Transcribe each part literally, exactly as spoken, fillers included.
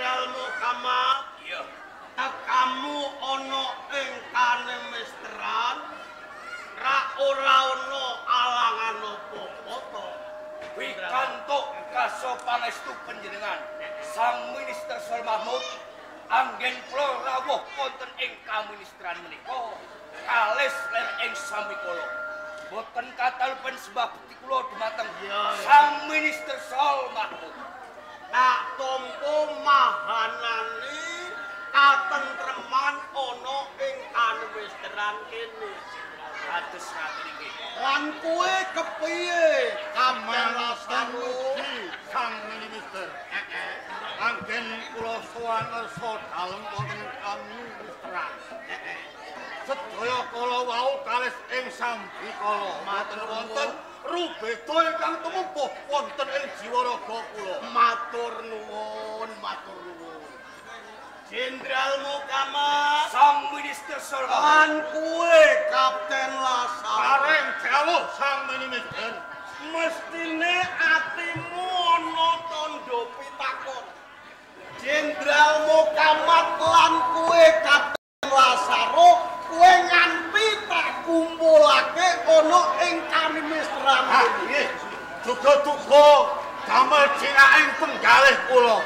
Jenderal Muhammad. Iya. Kamu ono ing kanemesteran ra ora ono alangan apa-apa to. Wikantuk kasopanestu panjenengan Sang Minister Sol Mahmud anggen kula rawuh wonten ing kaministran menika kalis ler ing samikala. Boten katalpen sebab bukti kula dumateng Sang Minister Sol Mahmud. Tak tompo mahanane katentreman ana ing kanemesteran kene. Kados ngaten nggih. Lan kowe kepiye? Kamalasan ugi Sang Minister. Anggen kula sowan ngersa dalem wonten kaministran. Sedaya kala wau kalis ing sambikala matur wonten rubeda ingkang tumumpuh wonten ing jiwaraga kula. Matur nuwun, matur nuwun. Jenderal Muhammad, Sang Minister Sol Mahmud. lan kowe Kapten Lasar. Bareng jawuh Sang Minister. Mestine atimu ana tandha pitakon. Jenderal Muhammad lan kowe Kapten Lasaro kowe nganti tak kumpulake ana ing kaministran. Ah, nggih. Duga-duga damel cinaing penggalih kula.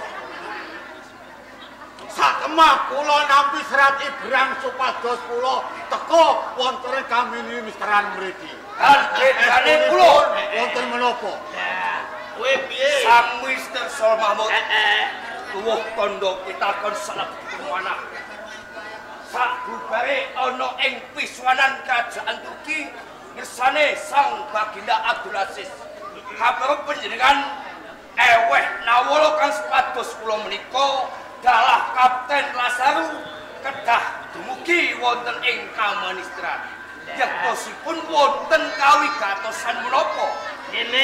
Sakemah kula nampi serat Ibrahim supados kula teka wonten ing kaministran mriki. Kalbetane kula wonten menapa? Ya, kowe piye? Sang Minister Sol Mahmud. Heeh. Tuwuh tandha pitakon salebetipun manah. Sabubare ana ing piswanan kerajaan Turki ngersane Sang Baginda Abdul Aziz. Kabar panjenengan eweh nawala kang sepados kula menika dalah Kapten Lasaru kedah dumugi wonten ing kaministran. Yektosipun wonten kawigatosan menapa? Ini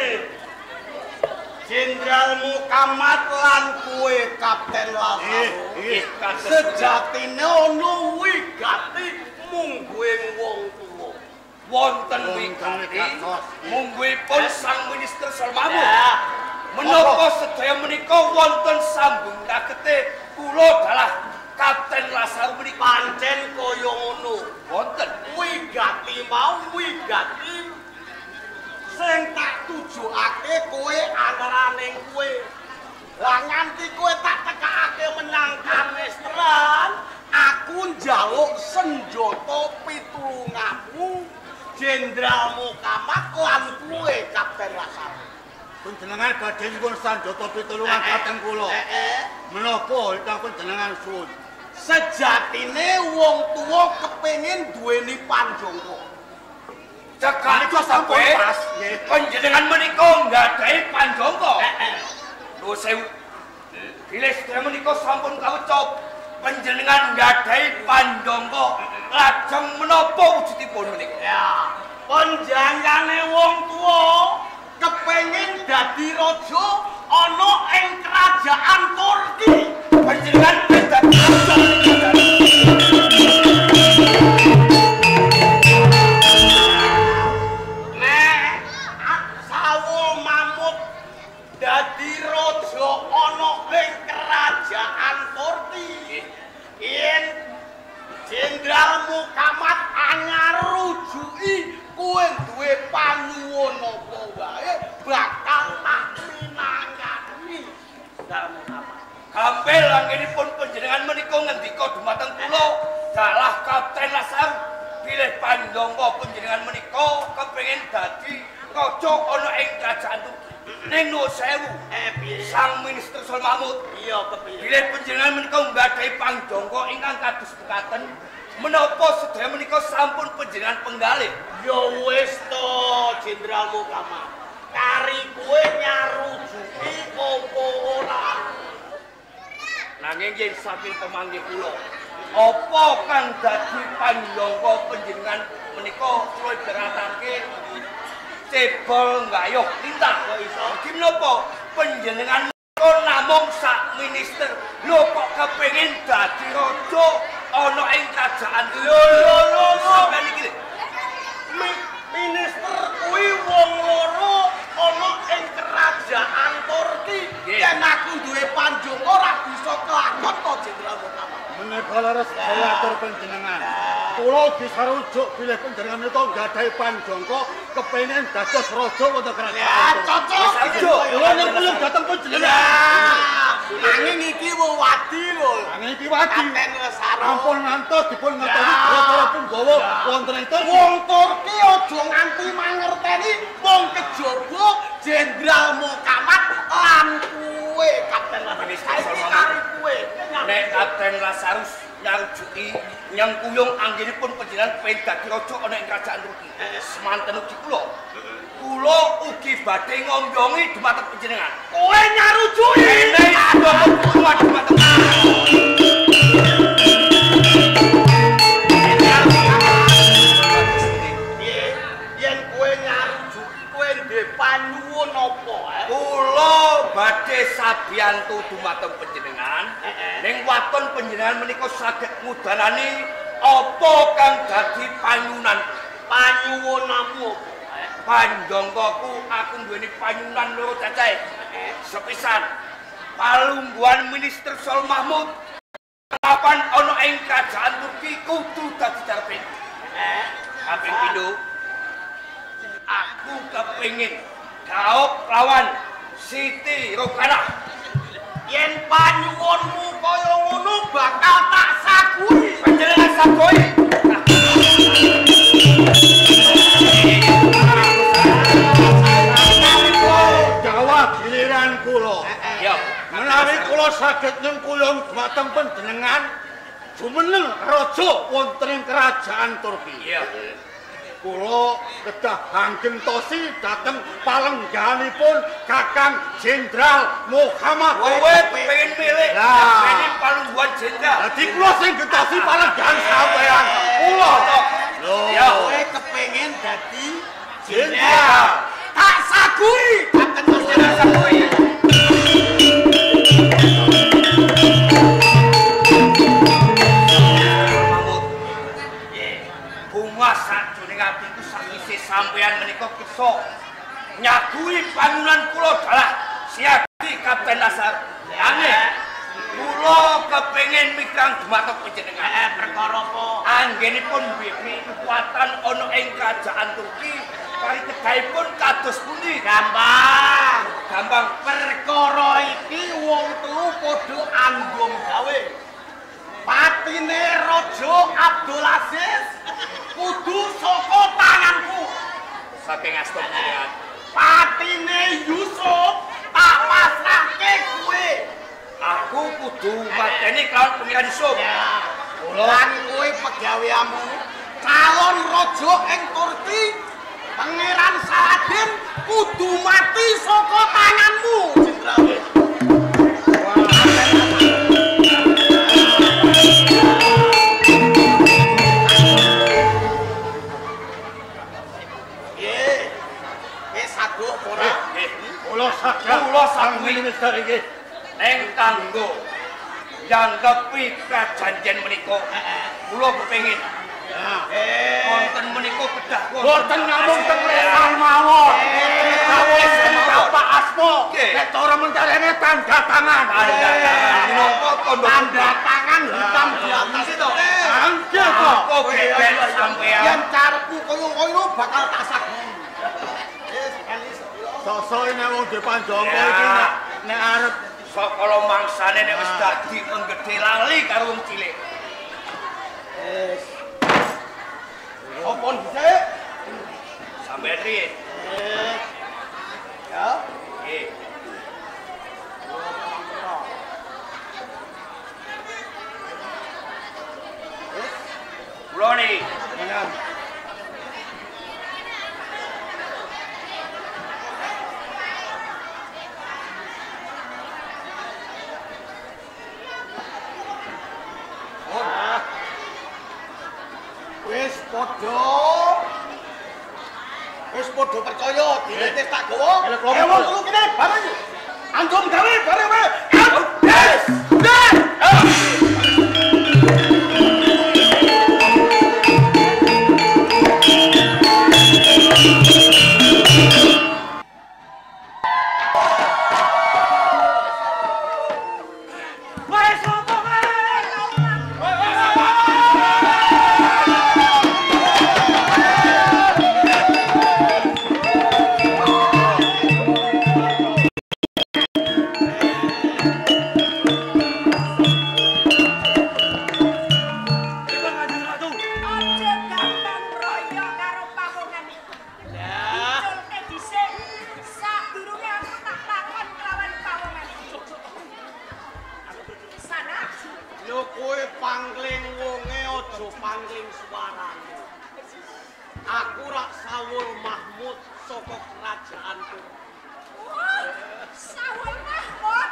Jenderal Muhammad lan kowe Kapten Lasaro. Nggih, Sejatine ana wigati mungguing wong tuwa. Wonten wigati mungguipun Sang Minister Sol Mahmud. Ya, Menapa sedaya menika wonten sambung kagete kula dalah Kapten Lasaru menika pancen kaya ngono. wonten Wigati mau wigati sing tak tujukake kowe antaraning kowe. Lah nganti kowe tak tekakake menang kaministran, aku njaluk senjata pitulunganmu Jenderal Muhammad lan kowe Kapten Lasaro. Panjenengan badhe nyuwun sanjata pitulungan dhateng kula. Heeh. Menapa ingkang panjenengan suwun? Sejatine wong tuwa kepengin duweni panjangka. cekak Menika sampun sampe pas, nggih. panjenengan menika nggadahi panjangka. Heeh. Nuwun sewu. Bilih sedaya menika sampun kawecap panjenengan nggadahi panjangka lajeng menapa wujudipun menika? Ya, panjanggane wong tuwa kepengin dadi raja ana ing kerajaan Turki. Panjenengan dadi raja Nek Sawo Mahmud dadi raja ana ing kerajaan Turki. Yen Jenderal Muhammad anyar rujuki kowe duwe panyuwun apa wae bakal tak minangani. Jenderal Muhammad. Gampil anggenipun panjenengan menika ngendika dumateng kula dalah Kapten Lasaru bilih panjangka panjenengan menika kepengin dadi raja ana ing kerajaan Turki. Ning nuwun sewu, Eh piye? Sang Minister Sol Mahmud Iya kepiye? bilih panjenengan menika nggadahi panjangka ingkang kados mekaten menapa sedaya menika sampun panjenengan penggalih. Ya wis to Jenderal Muhammad. Kari kowe nyarujuki apa ora? Nanging yen saking pemanggih kula, apa kang dadi panjangka panjenengan menika kula ibaratake cebol nggayuh lintah kok iso. Iki menapa panjenengan menika namung sak minister lho kok kepengin dadi raja ana ing kerajaan Lho lho lho lho. sampeyan iki. Mi- Minister kuwi wong loro ana ing kerajaan Turki. Nggih. Yen aku duwe panjang ora bisa iso kelakon to Jenderal Mukama. Menika leres kula atur panjenengan. Kula disarujuk bilih panjenengan menika nggadahi panjangka kepengin dados raja wonten kerajaan. Ya, cocok. Kula nyuwun dhateng panjenengan. Nanging iki wadi lho. Nanging iki wadi. Kapten Lesaro. Ampun ngantos dipun ngerteni Bathara Punggawa wonten ing Turki. Wong Turki aja nganti mangerteni wong kejaba Jenderal Mukamat lan kuwe Kapten Lasarus. Iki kari kuwe. Nek Kapten Lasarus nyarujuki nyengkuyung anggenipun panjenengan pengen dadi raja ana ing kerajaan Turki. Semanten ugi kula. Kula ugi badhe ngombongi dumateng panjenengan. Kowe nyarujuki. Ene dumateng dumateng. Yen kowe nyarujuki kowe ndek panyuwun apa? Kula badhe sabiyantu dumateng panjenengan. Ning waton panjenengan menika saged ngudanani apa kang dadi panyunan Panyuwunanmu apa? Panjangkaku aku duweni panyunan loro cacahe. Sepisan palungguhan Minister Sol Mahmud kapan ana ing kerajaan Turki kudu dadi carpet. Eh, Kaping pindho aku kepengin gaop lawan Siti Rokanah. yen panyuwunmu kaya ngono bakal tak sagui. Panjenengan sagoi. Jawab giliran kula. Ya, Menawi kula saged nyengkuyung dumateng panjenengan jumeneng raja wonten ing kerajaan Turki. iya. Kula kedah anggentosi dhateng palengganipun Kakang Jenderal Muhammad. Kowe pengen milih Lah. pengen palungguhan jenderal. Dadi kula sing gentosi palenggan sampean. Kula Lho. Ya. Kowe kepengin dadi jenderal. tak sagui. Kapten Jenderal sagoi. Sampeyan menika kersa nyagui panyunan kula dalah siagi Kapten Lasar. Angin kula kepengin mikrang dumateng panjenengan. Eh, perkara apa? Anggenipun bibi kekuatan ana ing kerajaan Turki kali kedahipun kados pundi? Gampang. Gampang. Perkara iki wong telu padha anggum gawe. Patine Raja Abdul Aziz kudu saka tanganku. Saking asta panjenengan. Patine Yusuf tak pasrahke kowe. Aku kudu mateni kelawan Pangeran Yusuf. Ya. Lan kowe pegaweanmu calon raja ing Turki Pangeran Saladin kudu mati saka tanganmu, Jenderal. Kula saged Kula saged minister iki ing kanggo nyanggepi prajanjen menika. Kula kepengin wonten menika kedah boten namung teng lesan mawon. Bapak Asmo, nek cara mencarane tanda tangan. Tanda tangan menapa tanda Tanda tangan hitam di atas itu. Angge kok. kok geger sampean. Yen carepku koyo-koyo bakal tak sagui. Sosok nek wong dipanjangka iki nek nek arep Sakala mangsane nek wis dadi penggede lali karo wong cilik. Wis. Apa dhisik? Sampeyan riyen. Eh. Ya. Nggih. Kula niki Menan. Wis padha. Wis padha percaya diletes tak gawa. Elek loro. Eh wong telu kene bareng. Anjum gawe bareng wae. Yes. Yes. Yo kowe pangling wonge aja pangling suarane. Aku rak Sawul Mahmud saka kerajaan Turki. Wah, Sawul Mahmud.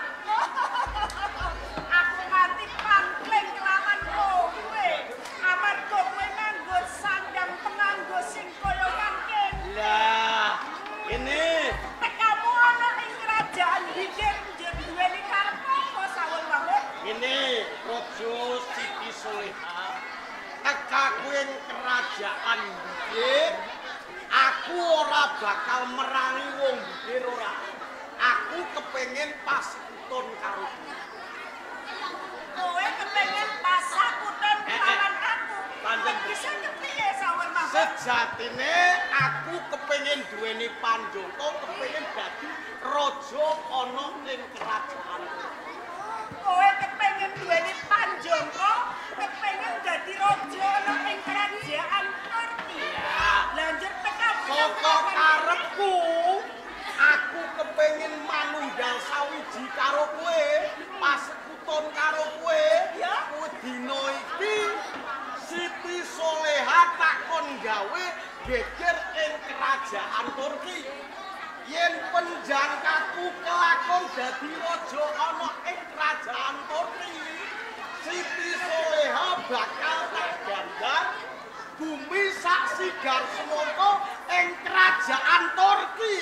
Aku nganti pangling kelawan kowe. Amarga kowe nganggo sandang penganggo sing kaya mangken. Lah, ini Tekamu ana ing kerajaan bikin duweni karep apa Sawul Mahmud? ini Raja Siti Soleha tekaku ing kerajaan bikin. Aku ora bakal merangi wong bikin ora. Aku kepengen pasekuton karo kowe. Kowe kepengen pasekuton kelawan aku. Panjen. Bisa kepiye Sawul Mahmud? Sejatine aku kepengen duweni panjangka, kepengen dadi raja ana ing kerajaan. Kowe kepengen duweni panjangka, kepengen dadi raja ana ing kerajaan Turki. Lanjut tekan Saka karepku, aku kepengen manunggal sawiji karo kowe, pasekuton karo kowe. Ya. Kowe dina iki Siti Soleha takon gawe geger ing kerajaan Turki. Yen penjangkaku kelakon dadi raja ana ing kerajaan Turki, Siti Soleha bakal tak gandar bumi sak sigar semangka ing kerajaan Turki.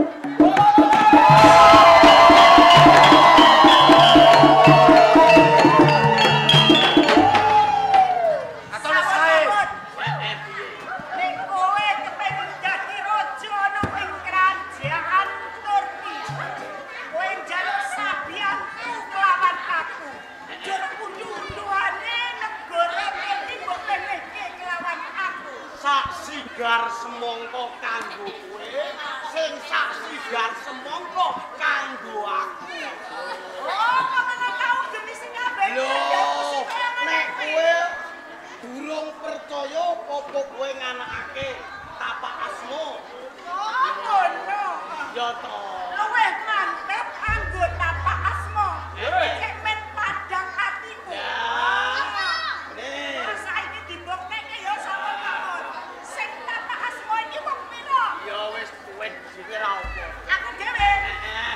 Sawul Mahmud. Nek kowe kepengen dadi raja ana ing kerajaan Turki, kowe njaluk sabianku kelawan aku. Jur undu-unduane negara iki mbok penehke kelawan aku. Sak sigar semangka kanggo kowe, sing sak sigar semangka kanggo aku. Oh, ngono tau gemi sing kabeh. Lho, nek kowe durung percaya apa kowe nganakake tapak asma? Oh, ngono. Ya to. Luwih mantep anggo tapak asma. Eh. Cek men padang atiku. Ya. Nih. Terus saiki dibuktekke ya Sawul Mahmud. Sing tapak asma iki wong pira? Ya wis kowe dhewe ra apa. Aku dhewe. Eh,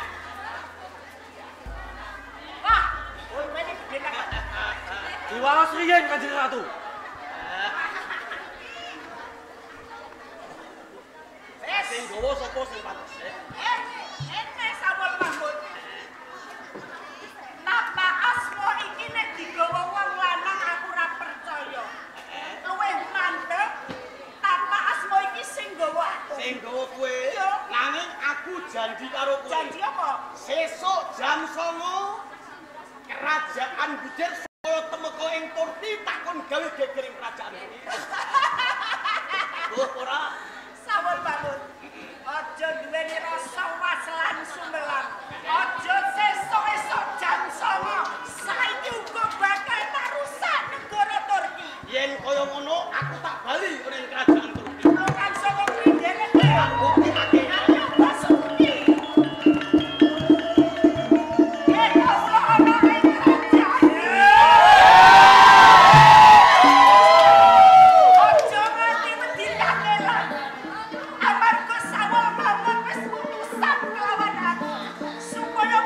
Wah, kowe mene gede banget. Diwaos riyen Kanjeng Ratu. Wes. sing gowo sapa sing pates? Eh, ene Sawul Mahmud. Tapak asma iki nek digawa wong lanang aku ora percaya. Luwih mantep tapak asma iki sing gawa aku. Sing gowo kowe. Iya. Nanging aku janji karo kowe. Janji apa? Sesuk jam songo kerajaan Bujer saya temeka ing Turki takon gawe geger ing kerajaan iki. Oh ora. Sawul Mahmud. Aja duweni rasa waslan sumelang. Aja sesuk-esuk jam songo. Saiki uga bakal tak rusak negara Turki. Yen kaya ngono aku tak bali ning kerajaan Turki. Lu kan saka kuwi dene kowe. Tak buktikake. Ayo basuki. Eh, kawula ana ing kerajaan. Aja nganti wedi kangelan. Amarga Sawul Mahmud wis putusan kelawan aku. Supaya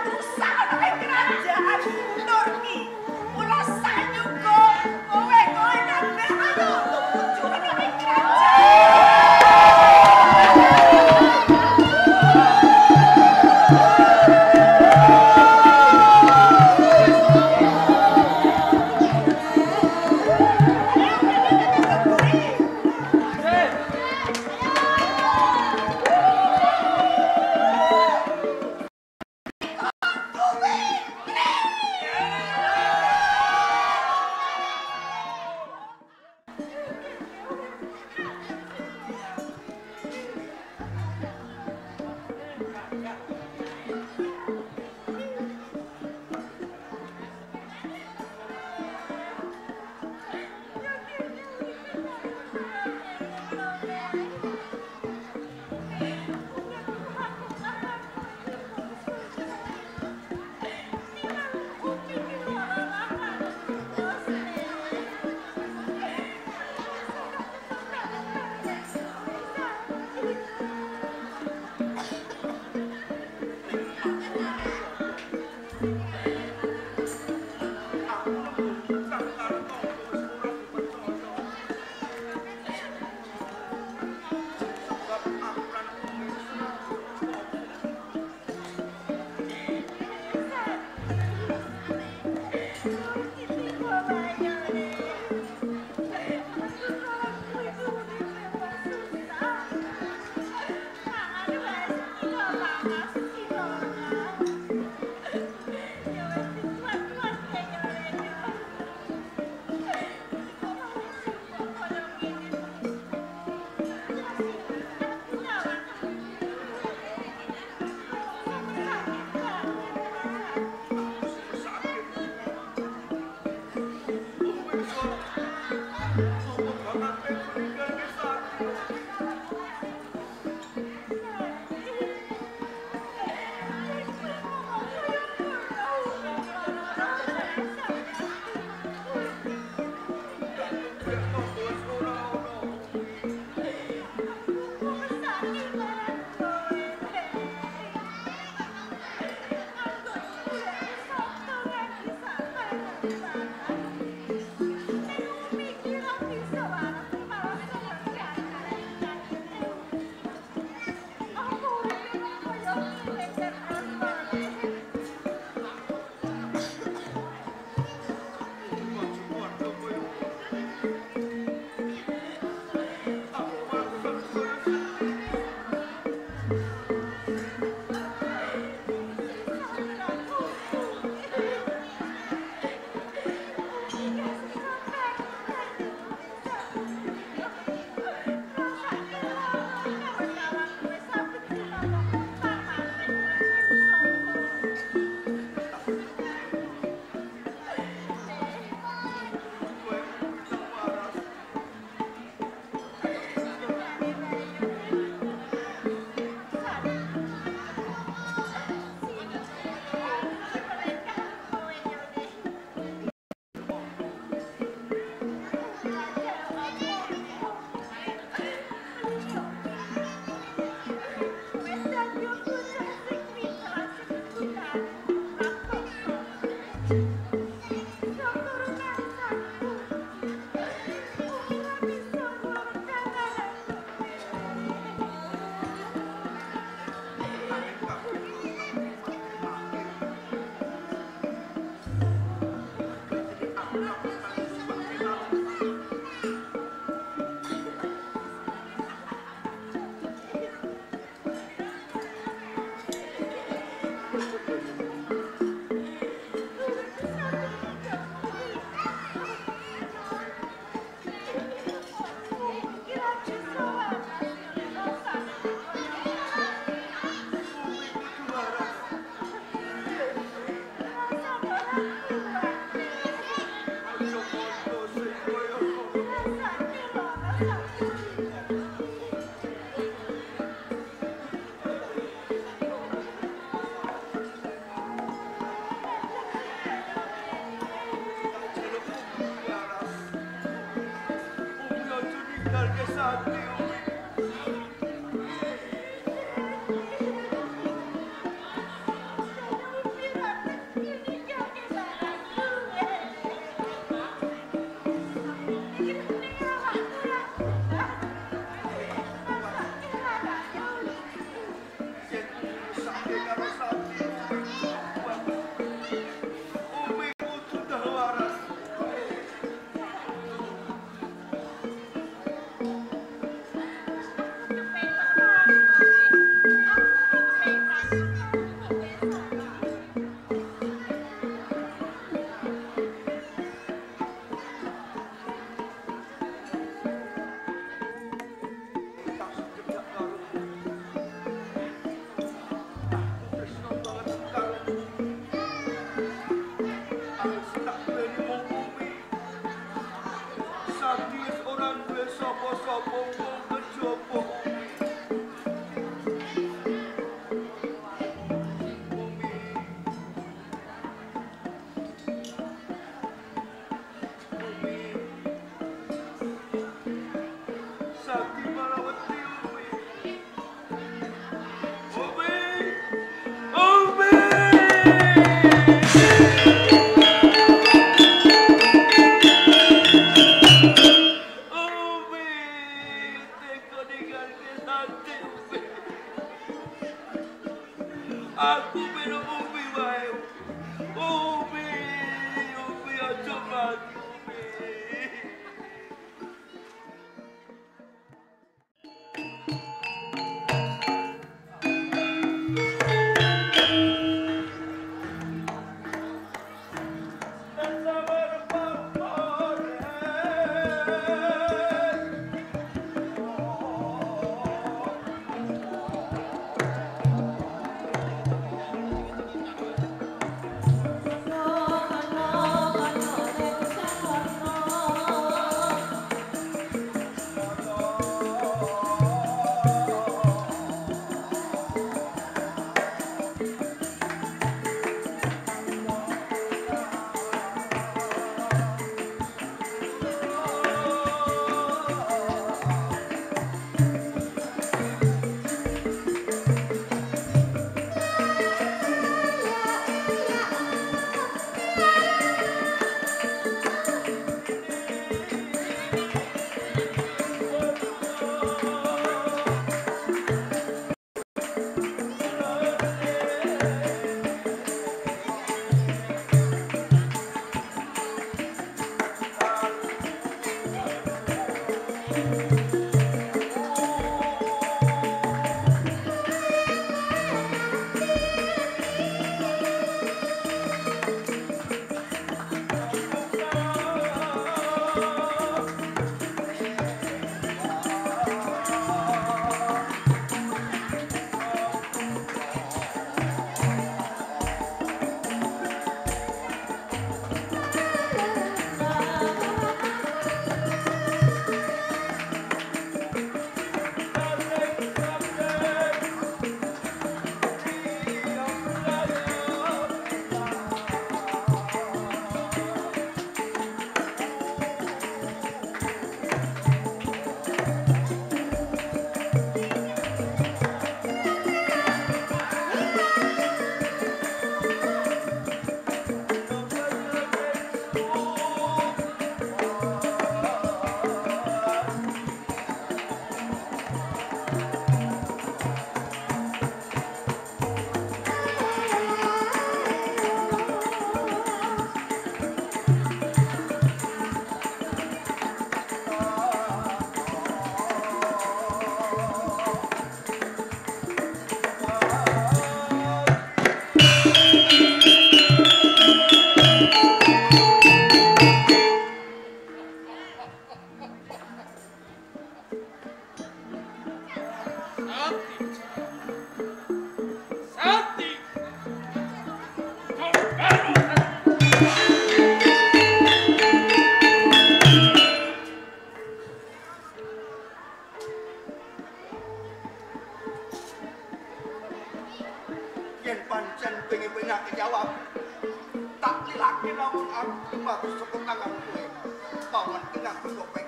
lamun aku kematus saka tangan kowe. Paman ingkang bertopeng.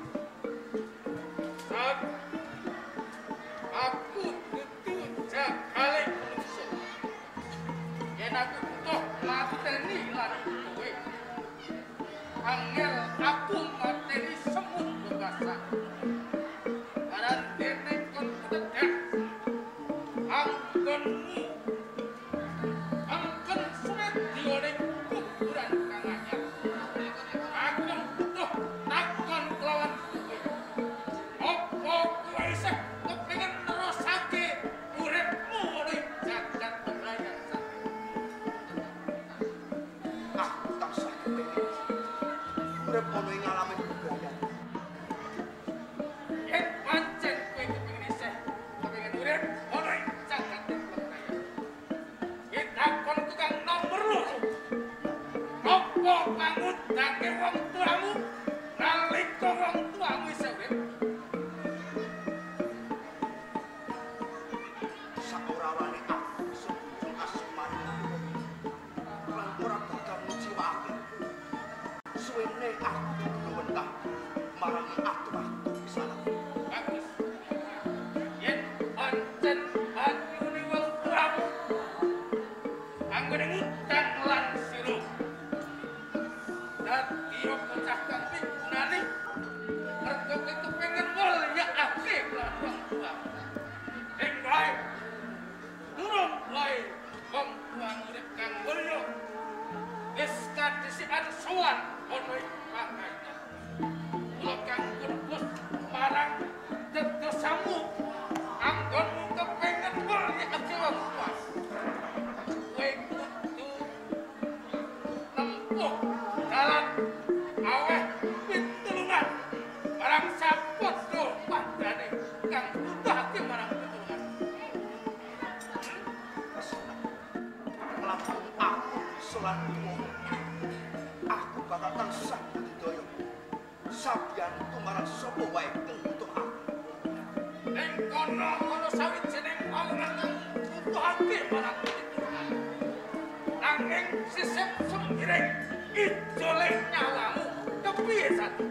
Saat aku kudu jagale manusia. Yen aku butuh mateni lan kowe. Angel aku mateni semut bebasan. Karena dene kon kutedak. Anggonmu anggon sumet dioning kuburan kang anyar. Aku butuh takon kelawan kowe. Apa kowe isih kepengin nerusake uripmu ning jagat raya sate? Aku tansah kepengin urip ana ing alamin budaya. Yen pancen kowe kepengin isih kepengin urip ana ing jagat raya. Kita kon tukang nomor loro. Apa pangundake wong tuamu nalika wong tuamu isih urip? Saorawane aku sebujung asmane lan ora bakal nguciwake. Suwene aku luwentah marangi atuh-atuh pisanan. Bagus. Yen pancen anyune wong tuamu anggone ngutang lan sira. Dadi bocah kang pigunane mergo kowe kepengin mulyakake lan wong tuamu. Ing wae durung wae wong tuamu urip kang mulya. Wis kadhisikan sowan ana ing pangkajan. Kula kang kurbus marang dedosamu anggonmu kepengin mulyakake wong tuamu. Kowe kudu nempuh dalan aweh pitulungan marang sapodo padane kang butuhake marang pitulungan. Lamun aku solan imo, aku bakal tansah budidaya. Sabiyan tumarang sapa wae kang butuh aku. Ning kono ana sawijining panganan kang butuhake marang pitulungan. Nanging sisip sembiring ijole nyawamu kepiye satu?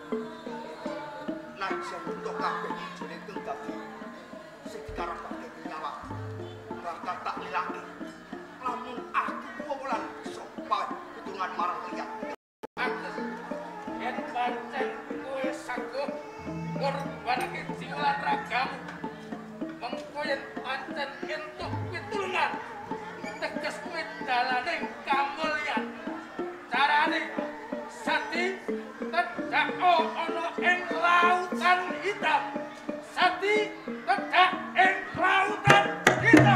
Najan untuk kabeh ijine kang dadi sing dikarepake nyawa. Bakal tak lilaki. Lamun aku wulan bisa pawe pitulungan marang liya. Agus, yen pancen kowe sanggup ngorbanake jiwa lan ragamu, mengko yen pancen entuk pitulungan, teges kowe dalane kamulyan. Carane Sati tedak ana ing lautan hitam. Sati tedak ing lautan hitam.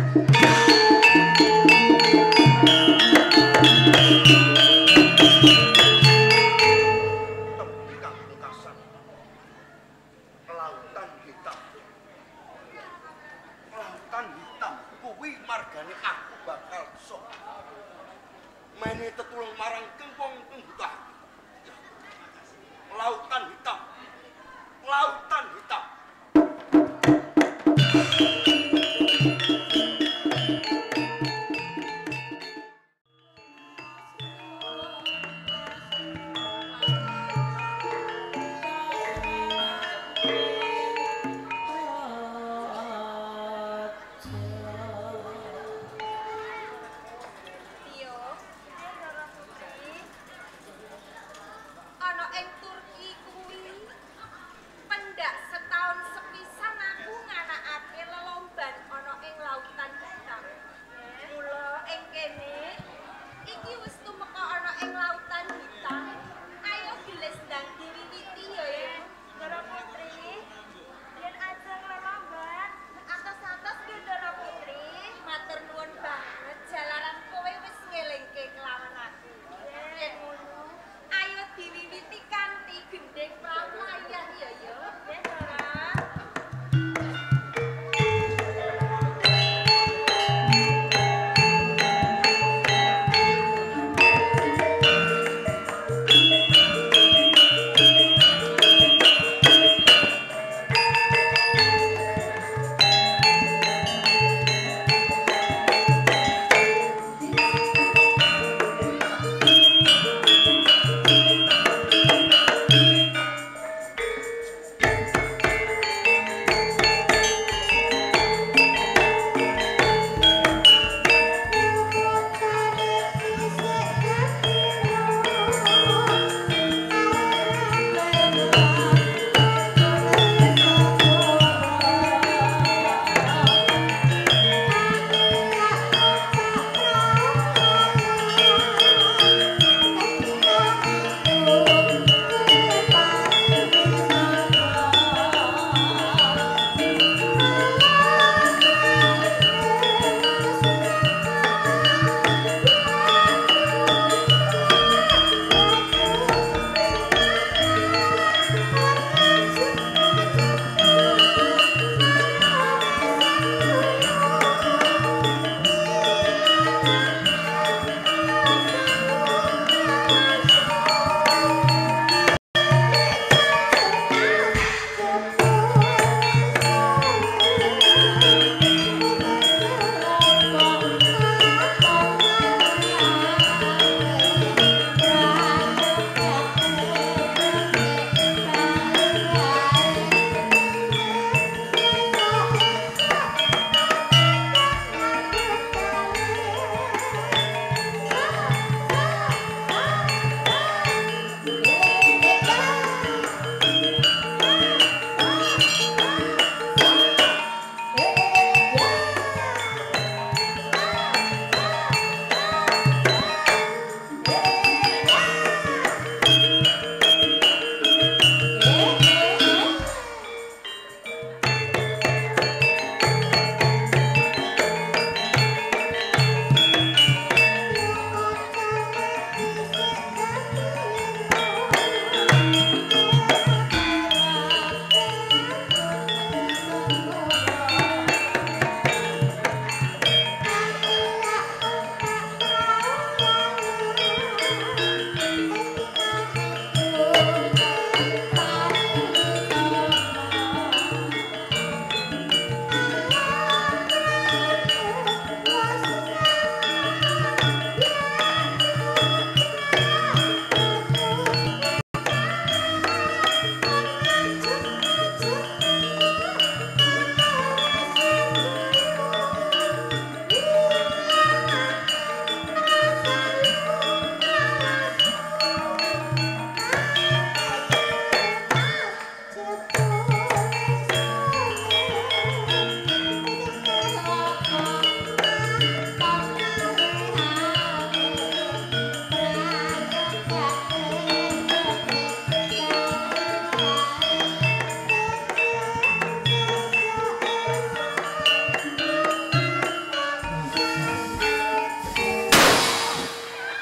Tembikang pungkasan lautan hitam. Lautan hitam kuwi margane aku bakal sok mene tetulung marang kempong kang buta. Lautan hitam. Lautan hitam. Tio, Ndara Putri, ana ing Turki kuwi pendak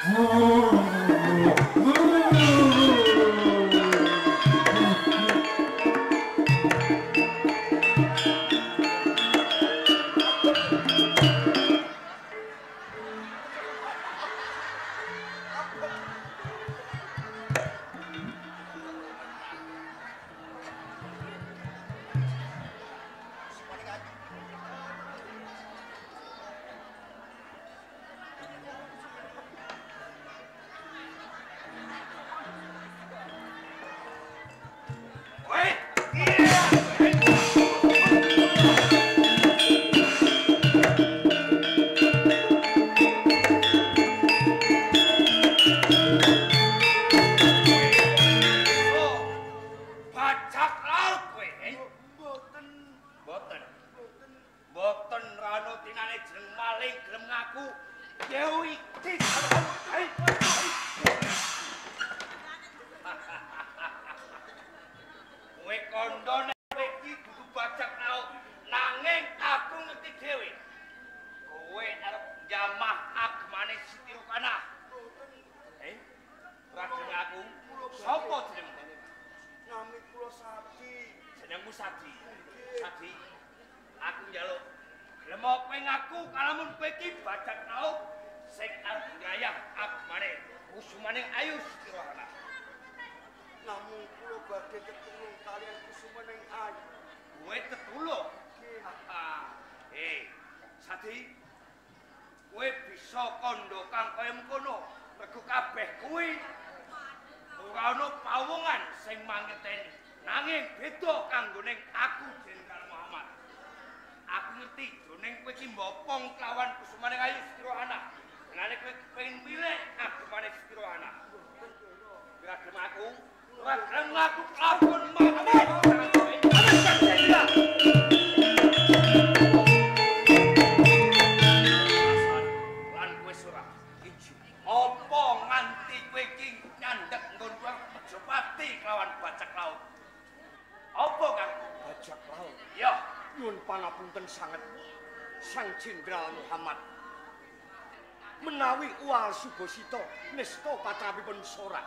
Subosito nesta patrapipun sorak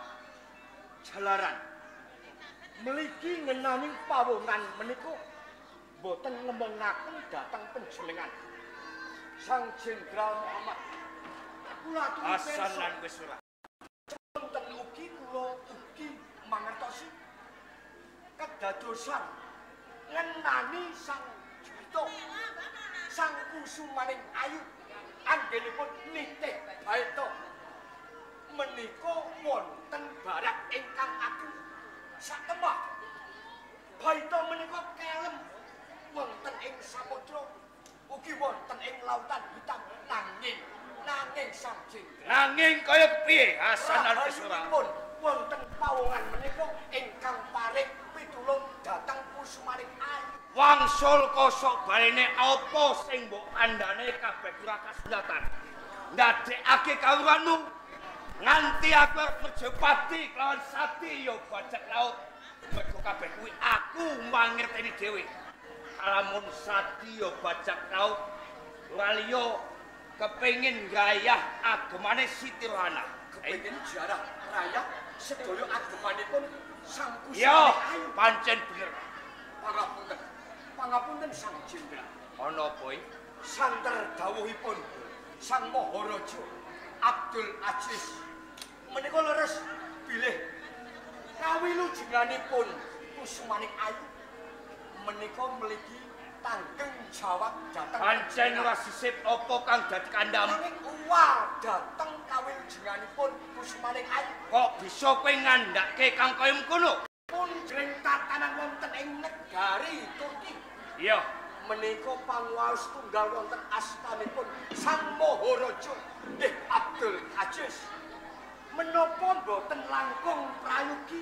jalaran mligi ngenani pawongan menika boten ngemongaken dhateng panjenengan Sang Jenderal Muhammad kula aturi Hasan lan wis ora wonten ugi kula ugi mangertosi kedadosan ngenani Sang Jwito Sang Kusumaning Ayu anggenipun nitih baita menika wonten barak ingkang ageng satemah baita menika kelem wonten ing samudra ugi wonten ing lautan hitam nanging nanging Sang Jenderal nanging kaya kepiye Hasan lan wis ora wonten pawongan menika ingkang paring pitulung dhateng Kusumaning Ayu wangsul kosok balene apa sing mbok andane kabeh ora kasundatan ndadekake kawulanmu nganti aku Merjapati kelawan Sati ya bajak laut mergo kabeh kuwi aku mangerteni dhewe lamun Sati ya bajak laut ora liya kepengin gayah agemane Siti Rohana kepengin jarah rayah sedaya agemanipun Sang Kusumaning Ayu ya pancen bener pangapunten pangapunten Sang Jenderal ana apa iki santer dawuhipun Sang Maharaja Abdul Aziz menika leres bilih kawilujenganipun Kusumaning Ayu menika mligi tanggeng jawab dhateng pancen ora sisip apa kang dadi kandham nanging uwal dhateng kawilujenganipun Kusumaning Ayu kok bisa kowe ngandhake kang kaya mengkono pun jreng tatanan wonten ing negari Turki iya menika panguwaos tunggal wonten astanipun Sang Maharaja nggih Abdul Aziz menapa boten langkung prayogi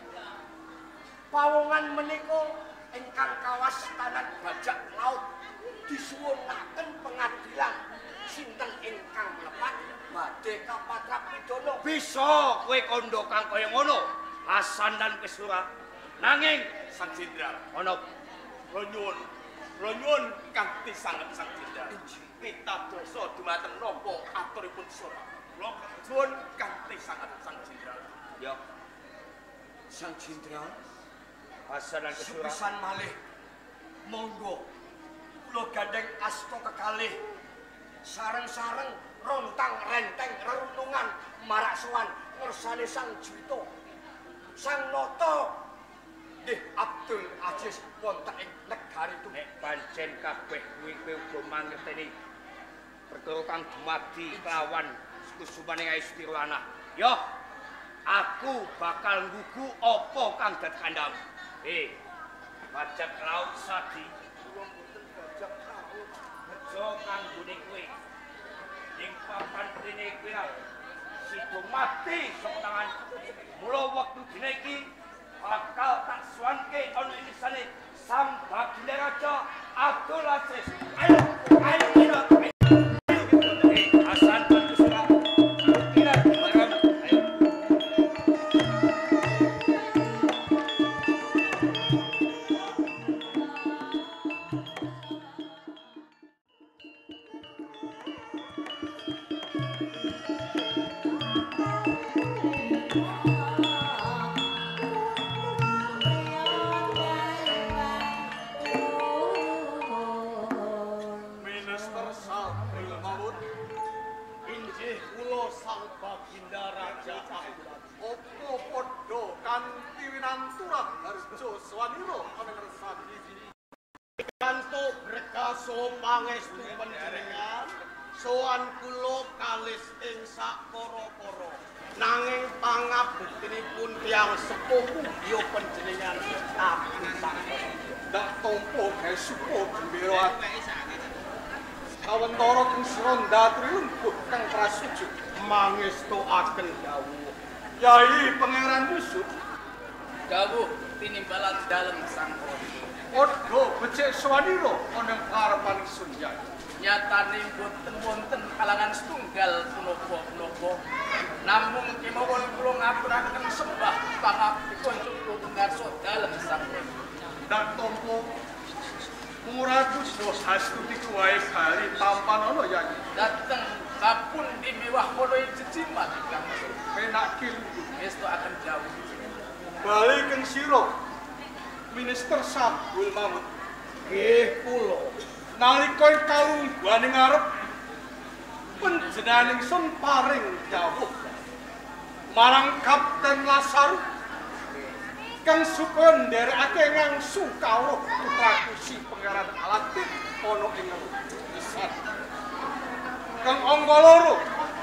pawongan menika ingkang kawastanan bajak laut disuwunaken pengadilan sinten ingkang mlepat badhe kapatrap pidana bisa kowe kandha kang kaya ngono Hasan dan wis ora nanging Sang Jenderal ana nyuwun nyuwun kanthi sanget Sang Jenderal pitadosa dumateng napa aturipun sora kula kencun kanthi sangat Sang Jenderal. Ya. Sang Jenderal. Asanan kesuran. Sepisan malih. Monggo kula gandeng asta kekalih sareng-sareng rontang renteng reruntungan marak sowan ngersane Sang Juwita. Sang Nata nggih Abdul Aziz wonten ing negari itu. Nek pancen kabeh kuwi kowe uga mangerteni perkara kang dumadi kelawan kusumaning Aistira Lanah. Yo, aku bakal nggugu apa kang dadi kandham. Eh, bajak laut sadi kula mboten bajak laut. Bejo kanggone kowe. Ing papan rene kuwi sido mati saka tangan. Mula wektu dina iki bakal tak suwanke ana ing sane Sang Baginda Raja Abdul Aziz. Ayo, ayo kita. Eh, Hasan dan Kusura. Kira bareng. Ayo. Pangestu panjenengan sowan kula kalis ing sakara-kara nanging pangabektinipun tiyang sepuh ya panjenengan kapisan dak tampa gawe supa gembira kawentara kang sronda triumfuh kang prasuju mangestuaken dawuh Yai Pangeran Yusuf dawuh tinimbalan dalem Sang Prabu. Odho becik swanira ana karepan Sunjaya. Nyatane boten wonten kalangan setunggal punapa-punapa. Namung kemawon kula ngaturaken sembah pangabdi kula ngarsa dalem Sang Prabu. Dan tampa muradu sastuti kuwae bali tampan ana Yai. Dateng kapun dimewah kono jejimat kang Penak kil estu akan jauh. bali keng sira. Minister Sabul Mamut. nggih kula Nalika kalungguhane ngarep panjenengan ingsun paring dawuh marang Kapten Lasaru kang supaya nderekake ngangsu kawruh putraku si Pangeran Aladdin ana ing pisan. Kang angka loro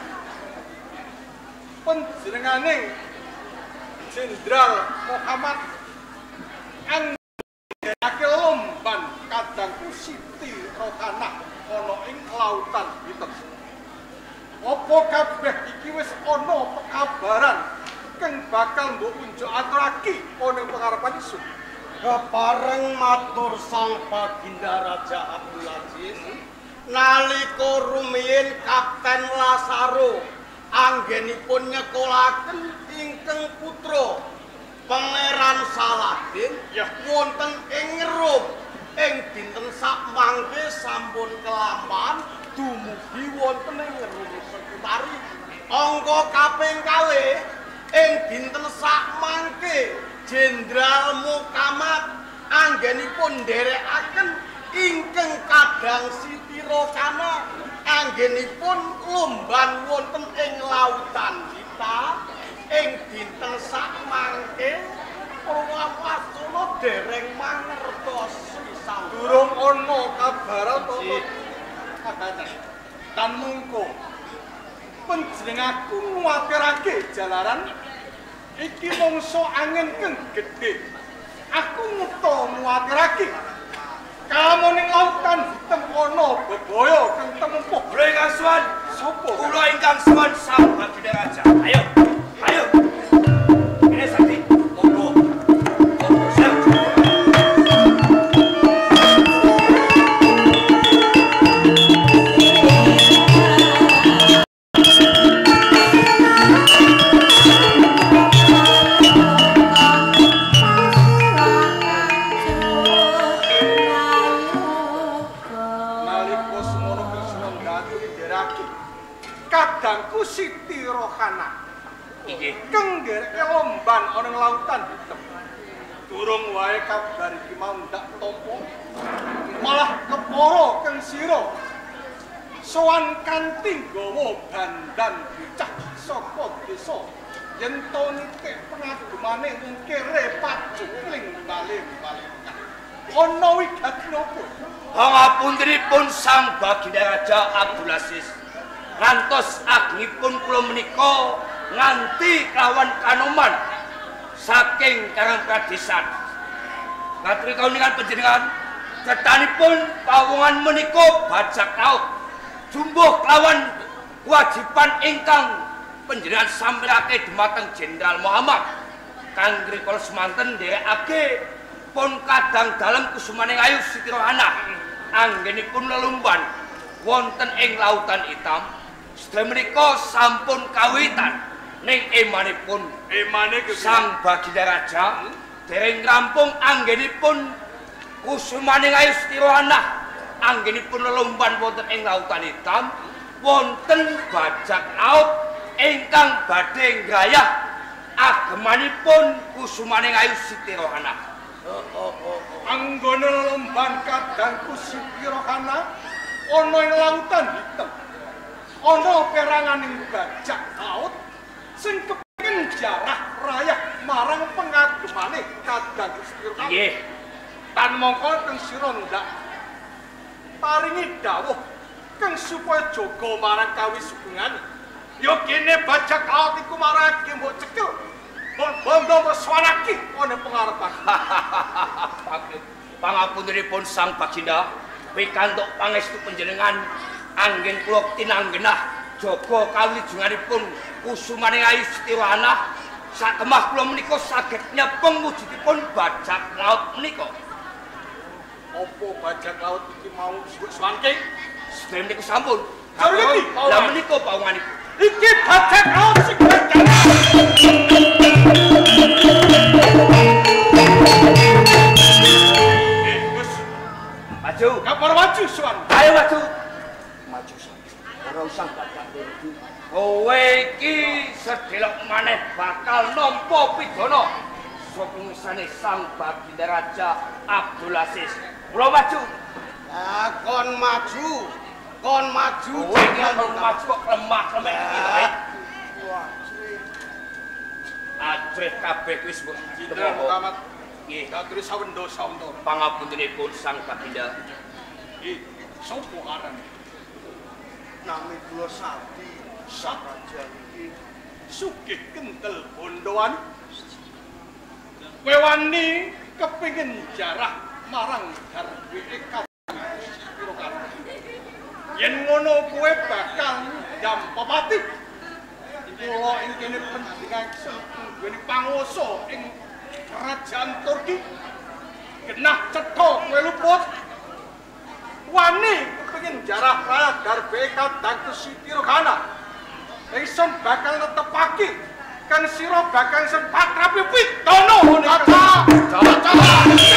panjenenganing Jenderal Muhammad Anggerake lomban kadangku Siti Rohana ana ing lautan Hitam. Apa kabeh iki wis ana pekabaran kang bakal mbok unjuk aturake ana pengarepan isun? kepareng matur Sang Baginda Raja Abdul Aziz nalika rumiyin Kapten Lasaru anggenipun nyekolaken ingkang putra Pangeran Saladin ya wonten ing Rom ing dinten sak mangke sampun kelaman dumugi wonten ing Rom sekutari angka kaping kalih ing dinten sak mangke Jenderal Mukamat anggenipun nderekaken ingkang kadang Siti Rohana anggenipun lomban wonten ing lautan Hitam ing dinten sak mangke Purwawasana dereng mangertos pisan. durung ana kabar apa. Dan mungko panjenenganku nguwatirake jalaran iki mangsa angin kang gedhe. Aku nguto nguwatirake kamu ning lautan Hitam ana bebaya kang tempuh. Mulai kasuan Sapa? kula ingkang suwan Sang Baginda Raja. Ayo. Ayo. Ini sakti. Monggo. Monggo siap. Nalika semono kang suwan datu nderake kadangku Siti Kana. Inggih. Keng ndereke lomban ana ing lautan hitam. Durung wae kabar iki mau ndak tampa. Malah kepara keng sira. Sowan kanthi nggawa bandan bocah saka desa. Yen to nitik pengagemane wong kere pajukling bali-bali. Ana wigati napa? Pangapuntenipun Sang Baginda Raja Abdul Aziz. Ngantos agengipun kula menika nganti kawan kanoman saking Karang Pradesan. Ngaturi kauningan panjenengan, cetanipun pawongan menika bajak laut. Jumbuh kelawan kewajiban ingkang panjenengan sampirake dumateng Jenderal Muhammad. Kang rikala semanten nderekake pun kadang dalam kusumaning ayu Siti Rohana anggenipun lelumban wonten ing lautan hitam. Sedaya menika sampun kawitan ning emanipun Emane Sang Baginda Raja dereng rampung anggenipun kusumaning ayu Siti Rohana anggenipun lelumban wonten ing lautan hitam wonten bajak laut ingkang badhe ngrayah agemanipun kusumaning ayu Siti Rohana. Oh, oh, oh, oh. Anggone lomban kadangku Siti Rohana ana ing lautan hitam. Ana peranganing bajak laut sing kepengin jarah rayah marang pengagemane kadangku Siti Rohana. Nggih. Tan mongko teng sira ndak paringi dawuh kang supaya jaga marang kawisugungan. Yo kene bajak laut iku marake mbok cekel. Bondo swanaki ana pengarepan. Pangapuntenipun Sang Baginda, pikantuk pangestu panjenengan anggen kula tinanggenah jaga kawilujenganipun kusumaning ayu Siti Rohana sakemah kula menika saged nyepeng wujudipun bajak laut menika. Apa bajak laut iki mau disebut swanking? Sedaya menika sampun. Jare iki Lah menika pawonganipun. Iki bajak laut sing bajak. Eh, Gus. Maju. Kabar maju, Swan. Ayo maju. Maju Swan. Ora usah bajak dulu. Kowe iki sedelok maneh bakal nampa pidana saka ngersane Sang Baginda Raja Abdul Aziz. Kula maju. Ah, kon maju. Kon maju. Kowe iki kon maju kok lemah-lemah iki. Wah, Ajrih kabeh wis mbok Jenderal Muhammad. Nggih, Katuri sawendo sawendo. pangapuntenipun Sang Baginda. Nggih, sapa aran? nami kula Sati. Raja iki Sugih kentel bondoan. Kowe wani kepengin jarah marang garweke kadang kan. Yen ngono kowe bakal jam pepati. Kula ing kene penjenengan duweni panguwasa ing kerajaan Turki. Genah cetha kowe luput. Wani kepengin jarah raya garweke kadang Siti Rohana. Ingsun bakal netepake kan sira bakal sempat rapi pidana nata. Cara-cara.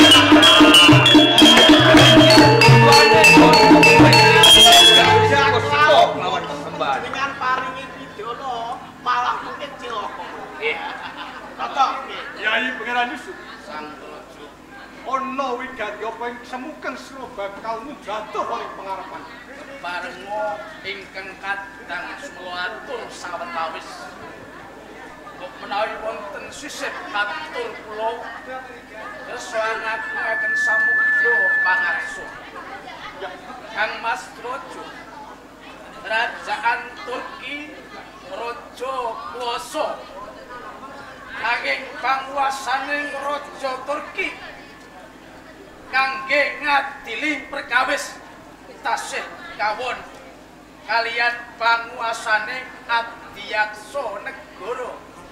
dengan paringi pidana malah mungkin cilaka. Nggih. Kata Yai Pangeran Yusuf. Sang Raja. Ana wigati apa ing semukeng sira bakal njatuh ing pengarepan. Parengo ingkang kadang sulatur sawetawis kok menawi wonten sisih katur kula reswangaken samudra pangarsa Kang Mas Raja Kerajaan Turki Raja kuwasa anging panguwasaning Raja Turki kangge ngadili perkawis tasih kawon kalian panguasane Adyaksa negara.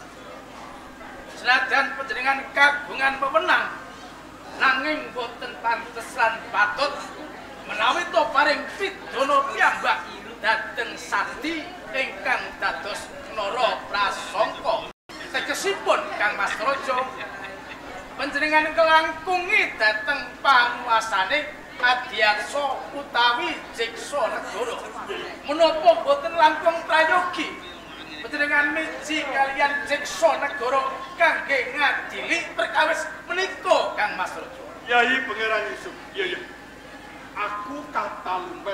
Senajan panjenengan kagungan pemenang nanging boten pantes lan patut menawi to paring pidana piyambak dhateng Sati ingkang dados Nara Prasangka. Tegesipun Kang Mas Raja panjenengan kelangkungi dhateng panguasane Adyaksa utawi Jiksa negara. Menapa boten langkung prayogi panjenengan miji kalian Jeksa Negara kangge ngadili perkawis menika Kang Mas Raja. Yai Pangeran Yusuf. Iya, iya. Aku kata lumpet.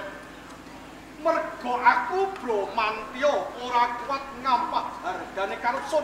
Mergo aku Blamantya ora kuat ngampah hargane karo sun.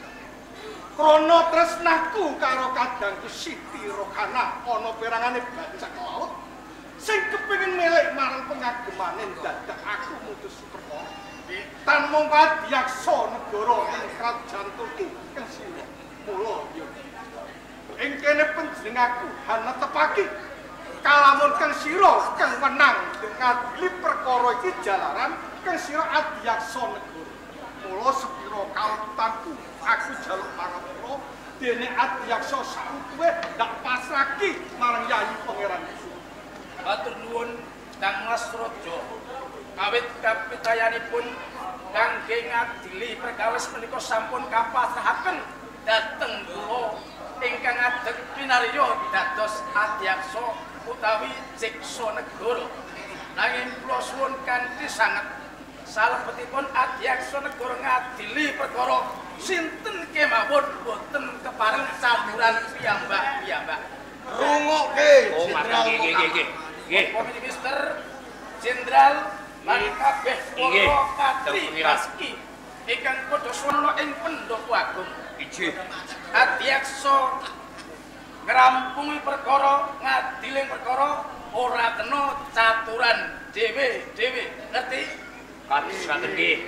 Krana tresnaku karo kadangku Siti Rohana ana perangane bajak laut sing kepengin melek marang pengagemane dadak aku mutus perkara. Tan mung Adyaksa negara ing kerajaan Turki kang sira. Mula yo. Ing kene panjenenganku hana tepaki kalamun kang sira kang menang ngadili perkara iki jalaran kang sira Adyaksa negara. Mula sepira kalutanku aku jaluk pangapura dene Adyaksa sautuhe ndak pasrahke marang Yai Pangeran Yusuf. Matur nuwun Kang Mas Raja. Kawit kapitayanipun kangge ngadili perkawis menika sampun kapasrahaken dhateng kula ingkang adeg pinarya dados Adyaksa utawi Jeksa Negara. Nanging kula suwun kanthi sanget salebetipun Adyaksa Negara ngadili perkara sinten kemawon boten kepareng campuran piyambak-piyambak. Rungokke Jenderal. Nggih nggih nggih. Nggih. Mister Jenderal lan kabeh para patri paski ingkang padha swana ing Pendopo Agung. Iji. Adyaksa ngrampungi perkara ngadiling perkara ora kena caturan dhewe-dhewe. Ngerti? Kapisaken nggih.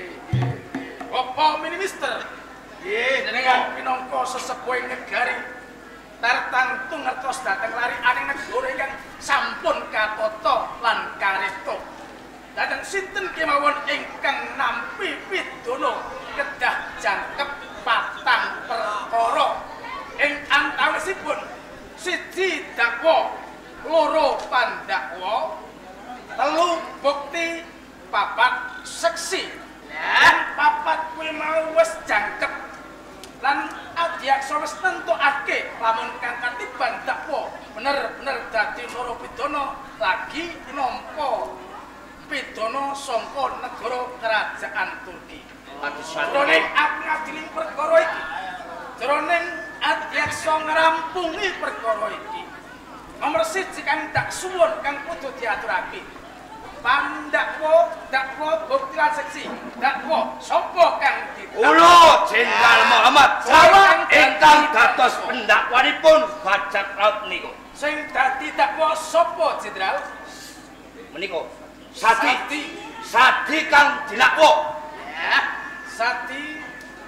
Bapak Minister. Nggih, jenengan minangka sesepuhing negari tartantu ngertos dhateng lari aning negara ingkang sampun katata lan kareta. Dhateng sinten kemawon ingkang nampi pidana kedah jangkep patang perkara ing antawisipun siji dakwa, loro pandakwa, telu bukti, papat seksi. Lan papat kuwi mau wis jangkep lan Adyaksa wis nentokake lamun kang katiban dakwa bener-bener dadi loro pidana lagi nampa pidana saka negara kerajaan Turki. Jroning ngadili perkara iki, jroning Adyaksa ngrampungi perkara iki. Nomor siji kang dak suwun kang kudu diaturake. Pandakwa, dakwa, bukti lan seksi. Dakwa sapa kang ditakwa? Kula Jenderal Muhammad Jawa ingkang dados pendakwanipun bajak laut menika. Sing dadi dakwa sapa, Jenderal? Menika Sadi. Sadi kang dilakwa. Ya, Sadi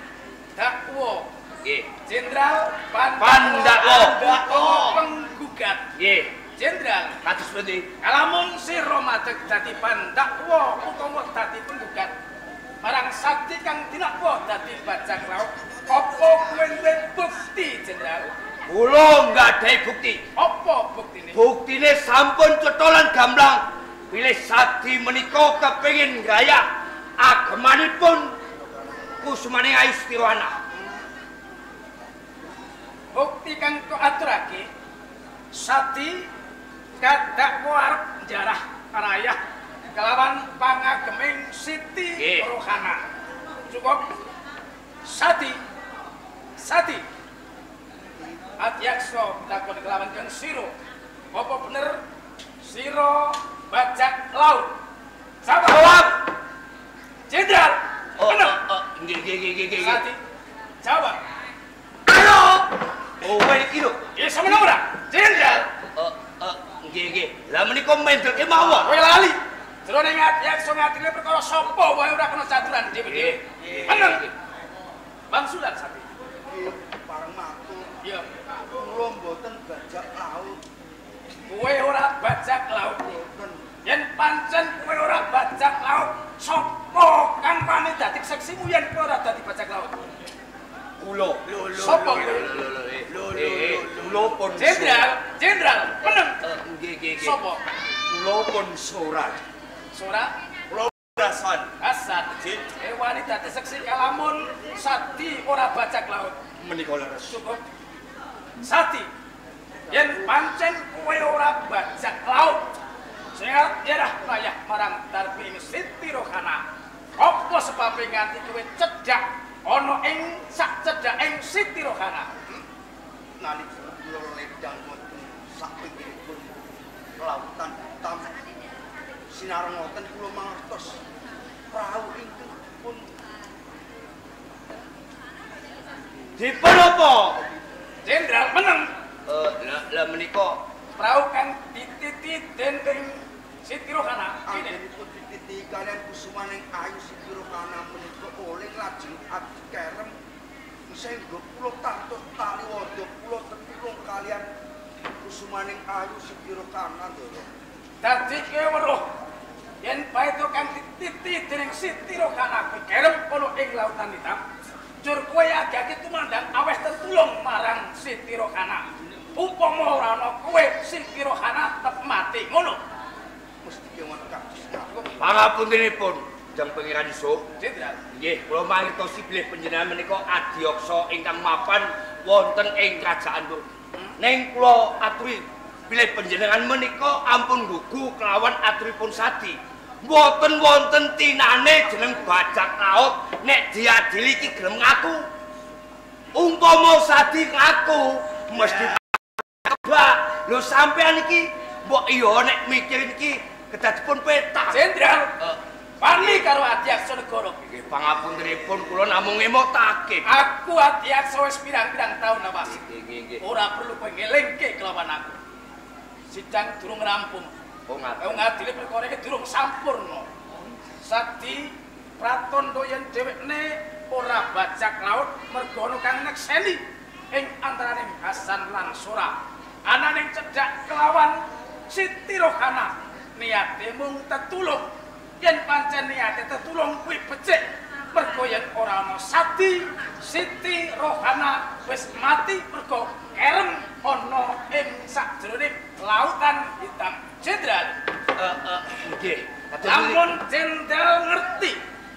dakwa. Nggih. Jenderal Pandakwa. Pandakwa penggugat. Nggih. Jenderal, kados pundi? kalamun sira madeg dadi pandakwa utawa dadi penggugat marang Sadi kang dinakwa dadi bajak laut, apa kowe duwe bukti, Jenderal? Kula nggadahi bukti. Apa buktine? Buktine sampun cetha lan gamblang. Bilih Sadi menika kepengin gaya agemanipun Kusumane Aistiwana. Bukti kang kok aturake Sadi kadakwa arep njarah karayah kelawan pangageming Siti Rohana. Cukup. Sadi. Sadi. Adyaksa takon kelawan kang sira. Apa bener sira bajak laut? Jawab. Jenderal. Bener. Nggih nggih nggih nggih. Sadi. Jawab. Ayo. Oh, iki lho. Ya sampeyan ora? Jenderal. Eh eh nggih nggih. Lah menika mendelke mawon. Kowe lali. Jroning Adyaksa ngadili perkara sapa wae ora kena caturan dhewe-dhewe. Bener. Bangsulan Sadi. Parang matur. Iya. Kula mboten bajak laut. Kowe ora bajak laut. Yen pancen kowe ora bajak laut, sapa kang wani dadi seksimu yen kowe ora dadi bajak laut? Kula. Sapa kowe? Lho lho kula pun Jenderal, Jenderal, penem. Nggih nggih nggih. Sapa? Kula pun soran. Sora? Kula Hasan. Hasan. Eh wani dadi seksi kalamun Sadi ora bajak laut. Menika leres. Cukup. Sadi. Yen pancen kowe ora bajak laut, sing arep nyerah rayah marang Darbi Siti Rohana. Apa sebabe nganti kowe cedhak ana ing sak cedhaking Siti Rohana? Nalika kula ledang wonten sak pinggiripun lautan hitam sinareng ngoten kula mangertos prau ingkang pun dipun apa? Jenderal meneng. Eh lah menika Prau kang dititi dening Siti Rohana. anggenipun dititi kalian kusumaning ayu Siti Rohana menika oleh lajeng adi kerem sehingga kula tantun tali wada kula tetulung kalian kusumaning ayu Siti Rohana ndoro. Dadi kowe weruh yen bae to kang dititi dening Siti Rohana kerem ana ing lautan hitam. Jur kowe agake tumandang aweh tetulung marang Siti Rohana. Upama ora ana kowe Siti Rohana tetep mati ngono. Mesti kewan kados. Pangapuntenipun Jang Pangeran Iso. Jenderal. Nggih, kula mangertosi bilih panjenengan menika adiaksa ingkang mapan wonten ing kerajaan Tur. Ning kula aturi bilih panjenengan menika ampun nggugu kelawan aturipun Sati. Mboten wonten tinane jeneng bajak laut nek diadili iki gelem ngaku. Umpama Sati ngaku mesti kebak. Lho sampean iki mbok iya nek mikir iki kedadipun peta. Jenderal. Wani karo adiaksa negara. Nggih pangapuntenipun kula namung ngemotake. Aku adiaksa wis pirang-pirang taun lawas. Nggih nggih. Ora perlu kowe ngelingke kelawan aku. Sidang durung rampung. Oh ngaten. Wong adile perkara iki durung sampurna. Sadi pratandha yen dhewekne ora bajak laut merga ana kang nekseni ing antaraning Hasan lan Sora. Ananing cedhak kelawan Siti Rohana niate mung tetulung. Yen pancen niate tetulung kuwi becik merga yen ora ana Sati Siti Rohana wis mati merga kerem ana ing sajroning lautan hitam. Jenderal, Eh eh nggih. lamun jenderal ngerti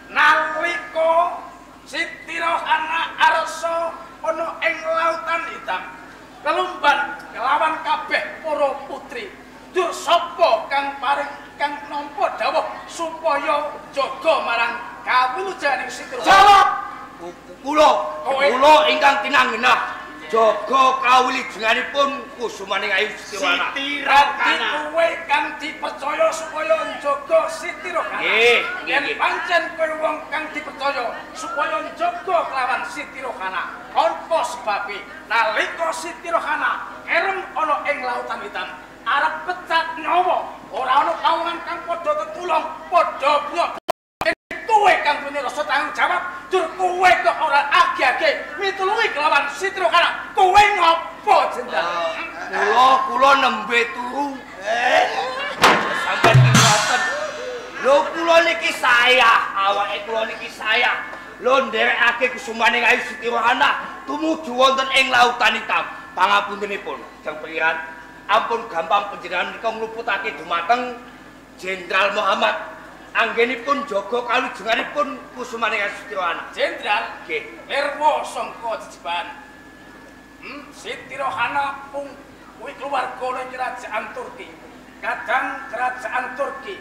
nalika Siti Rohana arsa ana ing lautan hitam kelumban kelawan kabeh para putri. Dur sapa kang paring kang nampa dawuh supaya jaga marang kawilujaning Siti Rohana? Jawab. Kula, Kowe. kula ingkang tinanggenah jaga kawilujenganipun kusumaning ayu Siti Rohana. Siti Rohana kowe kang dipercaya supaya njaga Siti Rohana. Nggih, nggih, Yen nggih. pancen kowe wong kang dipercaya supaya njaga kelawan Siti Rohana, apa sebabe nalika Siti Rohana kerem ana ing lautan hitam, arep pecat nyawa, ora ana kawungan kang padha tetulung, padha bunga. Kowe kang duwe rasa tanggung jawab, dur kowe kok ora agi-agi mitulungi kelawan Siti Rohana. Kowe ngopo, Jenderal? Kula kula nembe turu. Sampeyan ngoten. Lho kula niki saya, awake kula niki saya. Lho nderekake kusumaning ayu Siti Rohana tumuju wonten ing lautan hitam. Pangapuntenipun, Jang Pangeran, ampun gampang panjenengan menika ngluputake dumateng Jenderal Muhammad. Anggenipun jaga kalujenganipun kusumaning ayu Siti Rohana. Jenderal, Nggih. Irwa sangka jejeban. Hmm, Siti Rohana pung kuwi keluarga ning kerajaan Turki. Kadang kerajaan Turki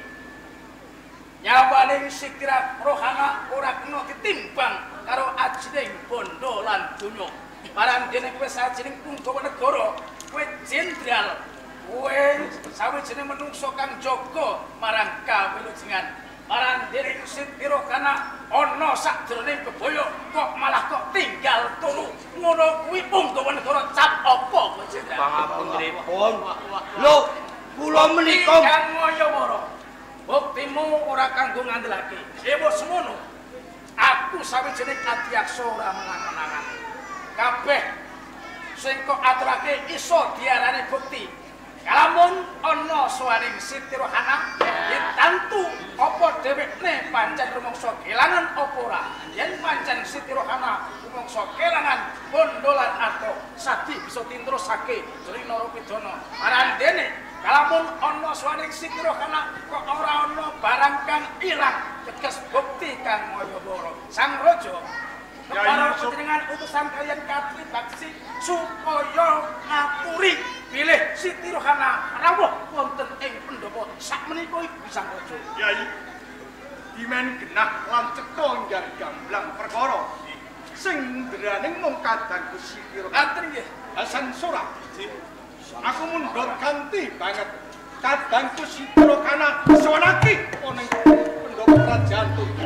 nyawaning Siti Rohana ora kena ditimbang karo ajining bondo lan donya. Marang dene kowe sajining punggawa negara, kowe jenderal, kowe sawijining menungso kang jaga marang kawilujengan. Marang dene Siti Rohana ana sakjroning bebaya kok malah kok tinggal turu. Ngono kuwi punggawa negara cap apa kowe jenderal? Pangapuntenipun. Lho, kula menika Kang Mayawara. Buktimu ora kanggo ngandelake. Ewa semono. Aku sawijining adiaksa ora menang-menangan. Kabeh sing kok aturake iso diarani bukti. Kalamun ana suwaning Siti Rohana ditantu apa dhewekne pancen rumangsa kelangan apa ora. Yen pancen Siti Rohana rumangsa kelangan bondolan ato sadi bisa tintrusake jering Narapidana. Marandene kalamun ana suwaning Siti Rohana kok ora ana barang kang ilang teges bukti Kang Mayawara. Sang Raja para panjenengan utusan kalian katri baksi supaya ngaturi pilih Siti Rohana rawuh wonten ing pendopo sak menika iku Sang Raja. Yai, dimen genah lan cetha nggar gamblang perkara sing ndraning mung kadang Gusti Pira. Ngaten nggih. Hasan Sora. Aku mundur ganti banget. Kadang Gusti Pira kana sowanaki ana ing pendopo kerajaan Turki.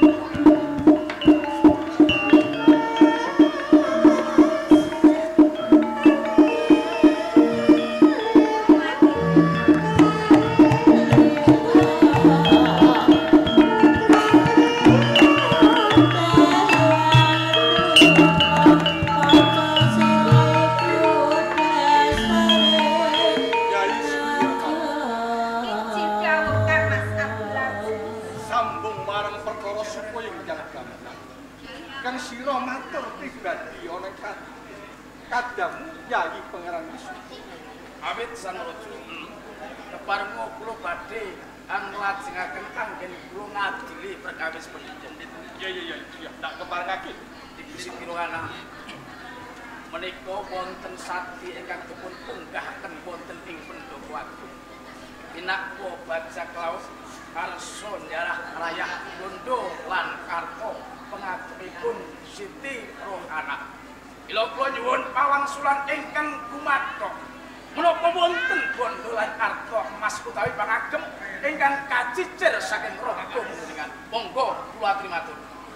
Kadamu Yai Pangeran Wisnu. Awit Sang Raja. Kepareng kula badhe anglajengaken anggen kula ngadili perkawis punika. Ya ya ya, ya tak keparengake. Gusti Pirana. Menika wonten sati ingkang dipun punggahaken wonten ing Pendopo Agung. Pinakwa bajak laut karsa nyarah rayah Londo lan Karta pengagumipun Siti Rohana. Ila kula nyuwun pawangsulan ingkang gumathok menapa wonten bondo lan arta emas utawi pangagem ingkang kacicir saking raga dengan monggo kula atur.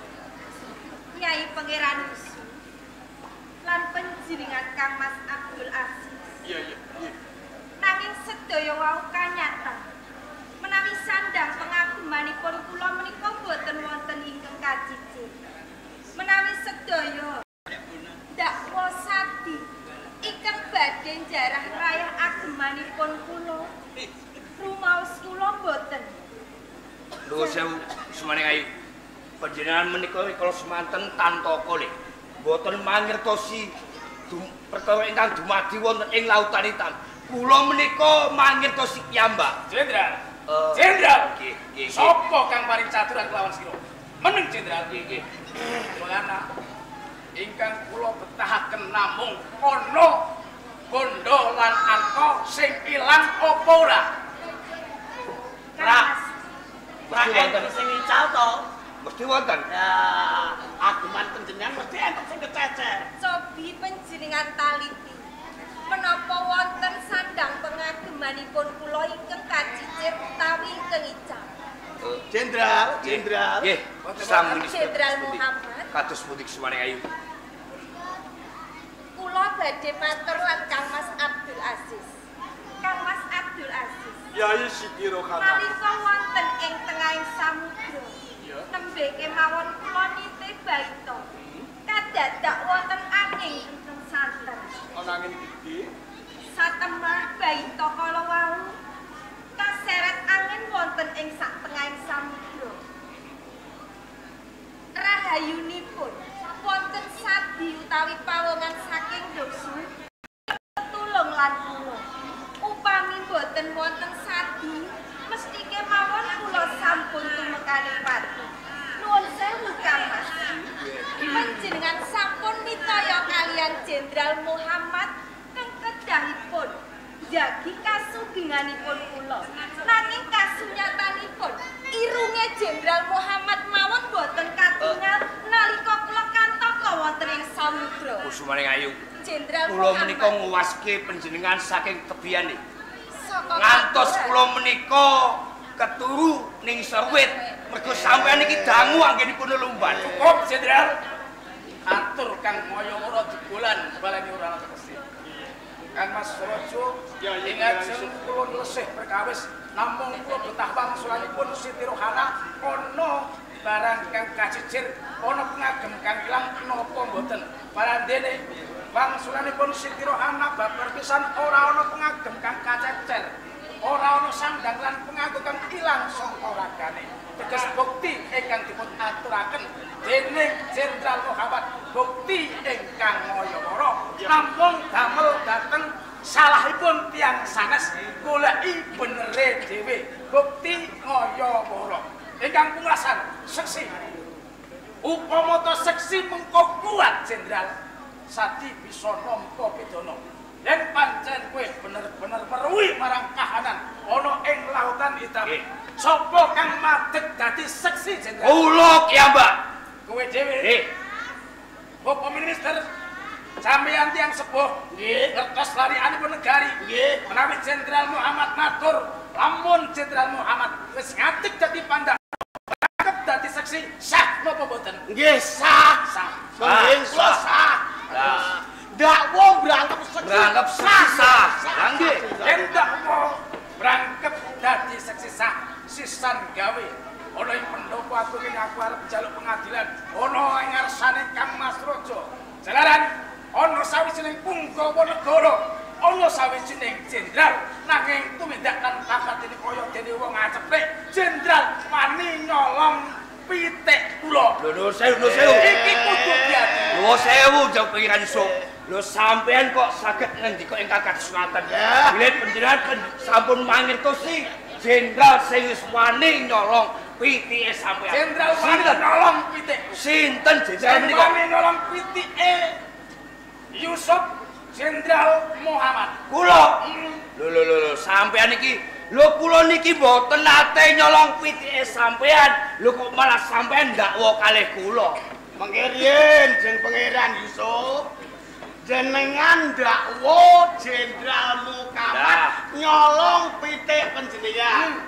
Nyai Pangeran Wisnu lan panjenengan Kang Mas Abdul Aziz. Iya iya iya. Nanging sedaya wau kanyata menawi sandang pengagumanipun kula menika boten wonten ingkang kacicir. Menawi sedaya dakwa sadi ingkang badhe jarah rayah agemanipun kula rumaos kula boten. Nuwun sewu Sumaning Ayu. Panjenengan menika kala semanten tantaka le. Boten mangertosi perkara ingkang dumadi wonten ing lautan hitam. Kula menika mangertosi piyambak. Jenderal. Uh, Jenderal. Nggih, nggih. Sapa kang paring caturan kelawan sira? Meneng Jenderal. Nggih, nggih. Mangana ingkang kula betahaken namung ana bondo lan arta sing ilang apa ora? Ra. Ra enten sing ical to. Mesti wonten. Ya, ageman panjenengan mesti enten sing kececer. Cobi panjenengan taliti. Menapa wonten sandang pengagemanipun kula ingkang kacicir utawi ingkang ical? Jenderal, Jenderal. Nggih, Sang Minister. Jenderal Muhammad. Kados pundi Sumaning Ayu. Kula badhe matur lan Kang Mas Abdul Aziz. Kang Mas Abdul Aziz. Yai Siti Rohana. Nalika wonten ing tengahing samudra, nembe kemawon kula nitih baita. Kadadak wonten angin ingkang santen. Ana angin gedhe. Satemah baita kala wau kaseret angin wonten ing sak tengahing samudra. Rahayunipun wonten sadi utawi pawongan saking dosa tulung lan kula. Upami boten wonten sadi, mesti kemawon kula sampun tumekaning pati. Nuwun sewu Kang Mas. Panjenengan sampun mitaya kalian Jenderal Muhammad kang kedahipun jagi kasuginganipun kula. Nanging kasunyatanipun irunge Jenderal Muhammad mawon boten katingal nalika kula kantaka wonten ing samudra. Sumaning Ayu. Jenderal Kula Muhammad menika nguwaske panjenengan saking tebiyane. Saka Ngantos kaburan. kula menika keturu ning Serwit mergo sampeyan iki dangu anggenipun lelumban. Cukup Jenderal. Atur Kang Mayawara dibolan baleni ora ana tekesi. Kang Mas Raja, Ya, ya, ingajeng ya. kula lesih perkawis namung kula betah wangsulanipun Siti Rohana ana barang kang kacicir, ana pengagem kang ilang napa mboten. Parandene wangsulanipun Siti Rohana babar pisan ora ana pengagem kang kacecer, ora ana sandang lan pengagem kang ilang saka ragane. Teges bukti ingkang dipun aturaken dening Jenderal Muhammad, bukti ingkang Mayawara namung damel dhateng salahipun tiyang sanes goleki benere dhewe. Bukti Mayawara ingkang pungkasan seksi. Upama ta seksi mengko kuat Jenderal, sadi bisa nampa pidana. Yen pancen kowe bener-bener meruhi marang kahanan ana ing lautan hitam. Sapa kang madeg dadi seksi jenderal? Kula ki, Mbak. Kowe dhewe. Nggih. Bapak Minister, sampeyan tiyang sepuh, nggih, ngertos larianipun negari. Nggih, menawi Jenderal Muhammad matur, lamun Jenderal Muhammad wis ngatik dadi pandak rangkep dadi seksi, sah napa mboten? Nggih, sah. Sah. Mungkin kula sah. Dakwa berangkep seksi. Berangkep seksi sah. Nggih. Yen dakwa berangkep dadi seksi sah, sisan gawe ana ing pendopo aku kene aku arep njaluk pengadilan ana ing ngarsane Kang Mas Raja. Jalaran ana sawijining punggawa negara, ana sawijining jenderal nanging tumindak lan kakatine kaya dene wong acepek. Jenderal wani nyolong pitik kula. Lho lho sewu lho sewu. Iki kudu diati. Lho sewu jauh pikiran sok. Lho sampean kok saged ngendika ing kakak Selatan. Bilih panjenengan sampun mangertosi jenderal sing wis wani nyolong pitike sampean. Jenderal wani nyolong pitik. Sinten jenderal menika? Wani nyolong pitike Yusuf Jenderal Muhammad. Kula. Lho lho lho lho sampean iki lho kula niki mboten nate nyolong pitike sampean. Lho kok malah sampean ndakwa kalih kula. Mengke riyen jeng Pangeran Yusuf jenengan dakwa Jenderal Muhammad nyolong pitik panjenengan.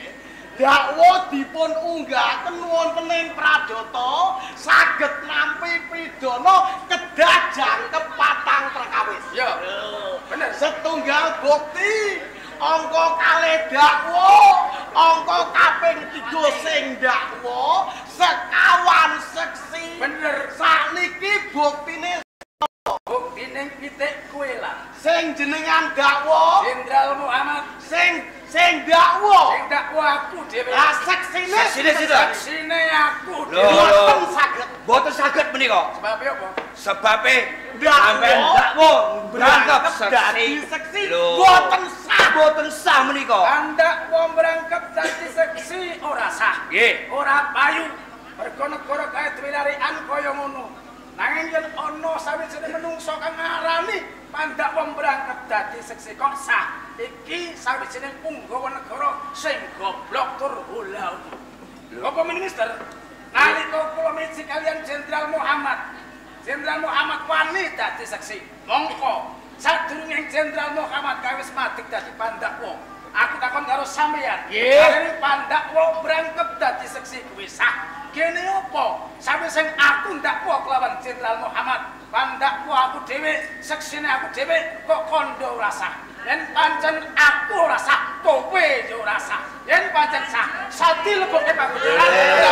Dakwa dipun unggahaken wonten ing pradata saged nampi pidana kedah jangkep patang perkawis. Ya, bener. Setunggal bukti angka kalih dakwa, angka kaping tiga sing dakwa, sekawan seksi. Bener. Sakniki buktine Buktine pitik kuwi lah. sing jenengan dakwa, Jenderal Muhammad sing sing dakwa. sing dakwa aku dhewe. Lah seksine Seksine sinten? Sine aku Lho, dhewe. boten saged. Boten saged menika. Sebab apa? Sebabe Dakwa sampean dakwa berangkep dadi seksi. seksi Lho. boten sah. Boten sah menika. Anda wong berangkep dadi seksi ora sah. Nggih. Ora payu. Mergo negara kae duwe larian kaya ngono. Nanging yen ana sawijining menungso kang ngarani pandak wong berangkep dadi seksi kok sah. Iki sawijining punggawa negara sing goblok tur ulah. Bapak Minister, nalika kula miji kalian Jenderal Muhammad, Jenderal Muhammad wani dadi seksi. Mongko sadurunge Jenderal Muhammad kawis madeg dadi pandakwa. Aku takon karo sampeyan. Nggih. Pandakwa berangkep dadi seksi kuwi sah. Kene apa? Sampe sing aku ndakwa kelawan Jenderal Muhammad, pandakwa aku dhewe, seksine aku dhewe kok kondo ora sah. Yen pancen aku ora sah, kowe yo ora sah. Yen pancen sah, sadi leboke panggonan.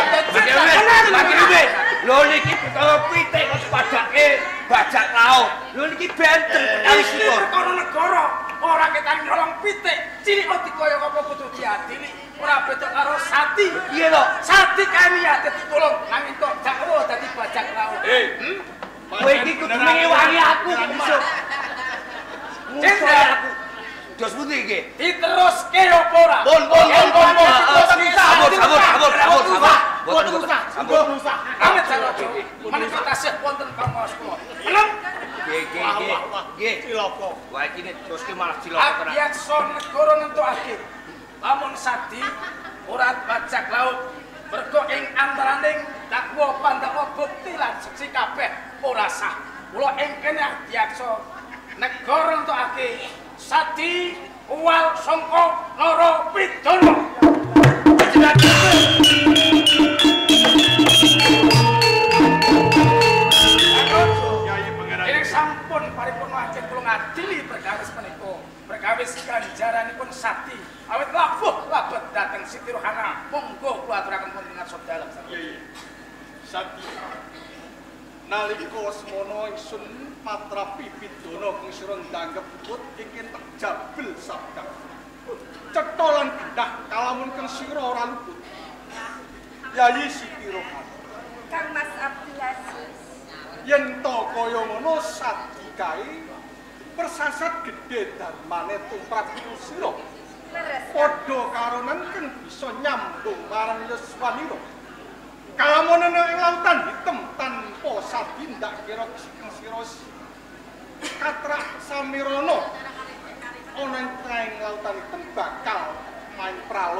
Lagi luwe. Lho niki perkara pitik kok padake bajak laut. Lho niki benten kali Iki sitor. perkara negara, ora ketan nyolong pitik. Cilik kok dikoyo apa kudu diadili. Ora beda karo sati. Piye to? Sati kami ya dadi tulung, nanging kok dakwa dadi bajak laut. Eh, Kowe iki kudu ngewangi aku kok besok. Jenderal aku. Dos putih iki. diteruske apa ora? Pun pun pun pun pun. Sabut sabut sabut sabut sabut. Boten usah, boten usah. Amit Sarwajo, menika tasih wonten pangos kula. Enem, Nggih nggih nggih. Nggih. Cilaka. Wah iki nek teruske malah cilaka tenan. abyaksa negara nentukake. Lamun sadi ora bajak laut, mergo ing antaraning dakwa pandakwa bukti lan seksi kabeh ora sah. Kula ing kene abyaksa negara nentukake sadi uwal sangka lara pidana. Kyai Pangeran. Ini sampun paripurna ajeng kula ngadili perkawis menika. Perkawis ganjaranipun sati. Awit labuh labet dhateng Siti Rohana. Monggo kula aturaken pun dengan sedalem. Iya, iya. Sati. Nalika semono ingsun matrapi pidana kang sira ndanggep put ingkang tak jabel sabda. Cetha lan gendah kalamun kang sira ora luput. Yayi Siti Rohana. Kang Mas Abdul Aziz. Yen to kaya ngono sadi kae persasat gedhe darmane tumrap sira. Leres. Padha karonan kang bisa nyambung marang yuswanira. Kalamun ana ing lautan hitam tanpa sadi ndak kira kang sira katrak samirana ana ing tengahing lautan hitam bakal main praloya.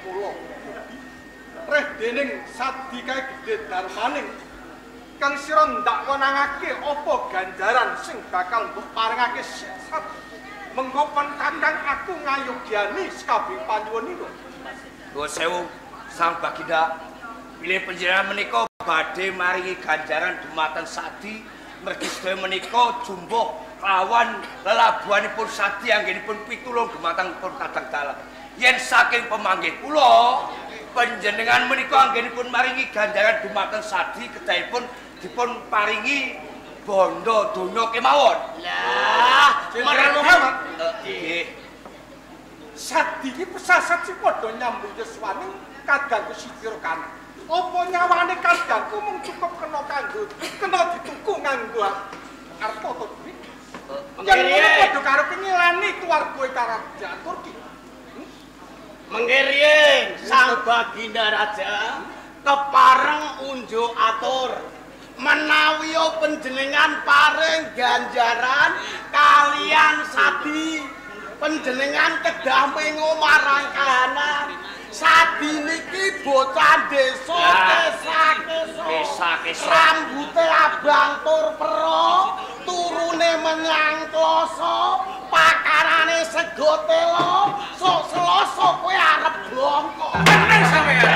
kula reh dening sadi kae gedhe darmaning kang sira ndak wenangake apa ganjaran sing bakal mbok paringake sesat mengko kakang aku ngayogyani sakabeh panyuwunipun. Nuwun sewu Sang Baginda, bilih panjenengan menika badhe maringi ganjaran dumateng Sadi mergi sedaya menika jumbuh lawan lelabuhanipun Sadi anggenipun pitulung dumateng pun kadang dalang. Yen saking pemanggih kula panjenengan menika anggenipun maringi ganjaran dumateng Sadi kedahipun dipun paringi bondo donya kemawon. Lah, Jenderal Muhammad. Nggih. Sadi iki pesasat sing padha nyambut yuswaning kadangku sithir kan. Apa nyawane kadangku mung cukup kena kanggo kena dituku nganggo arta to duit. Mengkiriye padha karo penyilani keluarga kerajaan Turki. Mengkiriye Sang Baginda Raja kepareng unjuk atur menawi panjenengan paring ganjaran kalian Sadi panjenengan kedah mengo marang kahanan Sadi niki bocah desa desa-desa Desa-desa rambute abang tur pero turune menyang kloso pakarane sego telo sok seloso kowe arep blongko Bener sampeyan.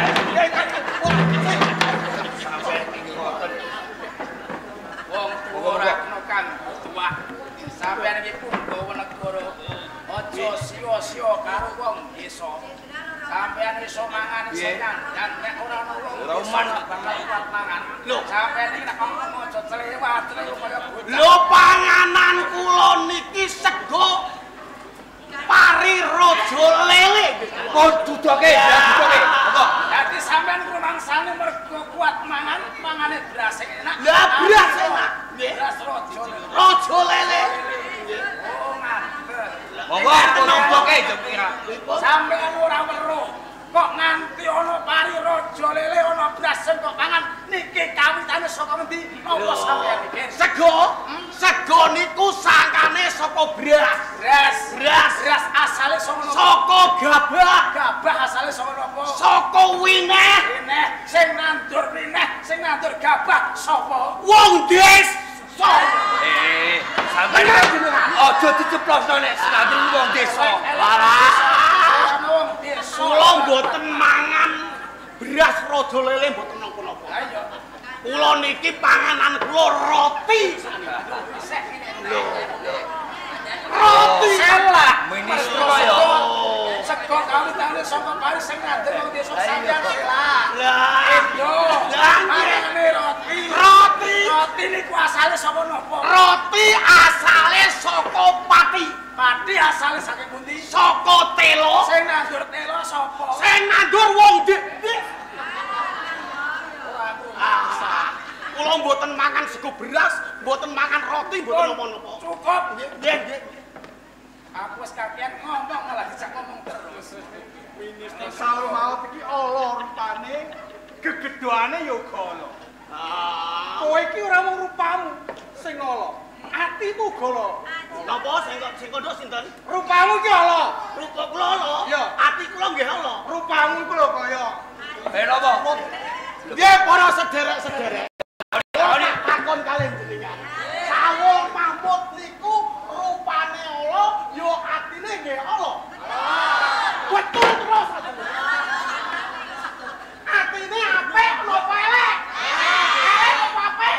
Wong tuwa ora kena kan tuwa. Sampeyan iki punggawa negara. Aja sia-sia karo wong desa. Sampeyan iso mangan iso dan nek ora ana wong ora uman bakal kuat mangan. Lho, sampeyan iki nek ngomong aja celewat kaya bocah. Lho panganan kula niki sego pari raja lele. Pun dudoke, ya dudoke. Apa? Dadi sampeyan rumangsane mergo kuat mangan, mangane beras enak. Lah beras enak. Nggih. Beras raja. Raja lele. Oh, ngandel. Monggo pun dudoke jepira. Sampeyan ora weruh kok nganti ana pari raja lele ana beras kok pangan niki kawitane saka ngendi? Apa sampeyan iki? Sego, sego niku sangkane saka beras. Beras, Beras. beras asale saka napa? Saka gabah, Gabah asale saka napa? saka wineh. Wineh sing nandur wineh, sing nandur gabah sapa? Wong desa. Eh, sampeyan aja diceplosno nek senadyan wong desa. Walah, Ana wong desa. kula mboten mangan beras raja lele mboten napa-napa. Ha iya. Kula niki panganan kula roti. Lho. Roti Selak. Ministro ya. Sego kawitane saka pari sing nandur wong desa sampeyan selak. Lah, Yo, Lah, mangane roti. roti. Roti niku asale saka napa? Roti asale saka pati, Pati asale saking pundi? saka telo. Sing nandur telo sapa? Sing nandur wong de. Ora aku. Ah, kula mboten mangan sego beras, mboten mangan roti, mboten napa-napa. Cukup. Nggih, nggih. Aku wis kakean ngomong malah dijak ngomong terus. Minister saur maut iki ala rupane, gegedhoane ya uga ala. Ah, Kowe iki ora mung rupamu sing ala, atimu uga ala. napa sing sing kandha sinten? Rupamu iki ala, Rupa kula lho. Iya. Ati kula nggih lho. rupamu iku lho kaya Eh napa? Nggih para sederek-sederek. Ora takon kalih jenengan. Sawul Mahmud niku rupane ala, ya atine nggih ala. Betul terus. Atine apik napa elek? Elek napa apik?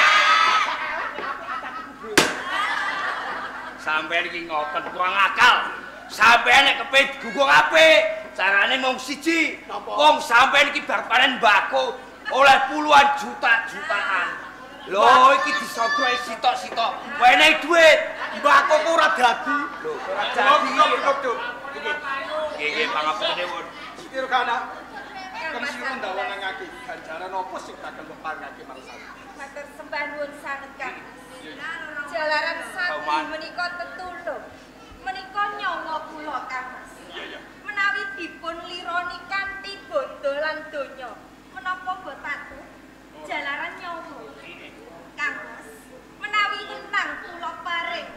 Sampeyan iki ngoten kurang akal. Sampeyan nek kepengin gugung apik, carane mung siji. Napa? Wong sampeyan iki bar panen mbako oleh puluhan juta-jutaan. Lho iki disogro sitok-sitok. Wenehi dhuwit. Mbako ku ora dadi. Lho, ora jadi. jadi. Nggih, nggih, pangapun nuwun. Sitir kana. Kang sira ndawanangake ganjaran apa sing bakal mbepangake mangsane. Matur sembah nuwun sanget Kang. Jalaran Sadi menika tetulung. Menika nyanga kula Kang Mas. Menawi dipun lironi kanthi bodho lan donya, menapa boten jalaran nyanga. Kang Mas, menawi ingkang kula paring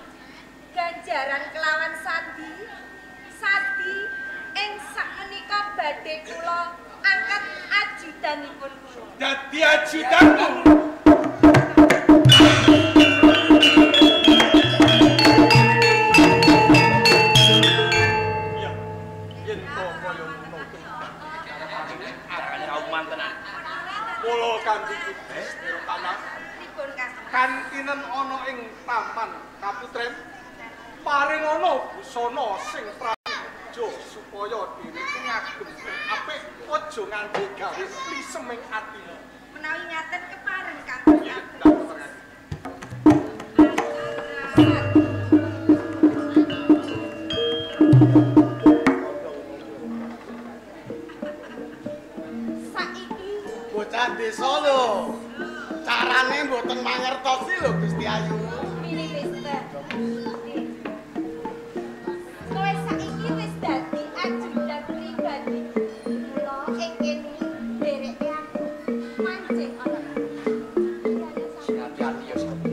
ganjaran kelawan Sadi, Sadi ing sakmenika badhe dadi ajudanmu. Iya, yen to kaya ngono Carane auman tenan. Mula kanthi Gusti Tanah Pripun Kang? kantinen ana ing taman Kaputren paring ana busana sing prajo supaya dheweke ngagem apik aja nganti gawe liseming atine. Menawi ngaten kepareng Kang. Iya, ndak terang. Saiki Bocah desa lho. Carane mboten mangertosi lho Gusti Ayu. Minister. Kowe saiki wis dadi ajudan pribadi. Mula ing kene dereke aku mancing ana. Hati-hati ya Sapi.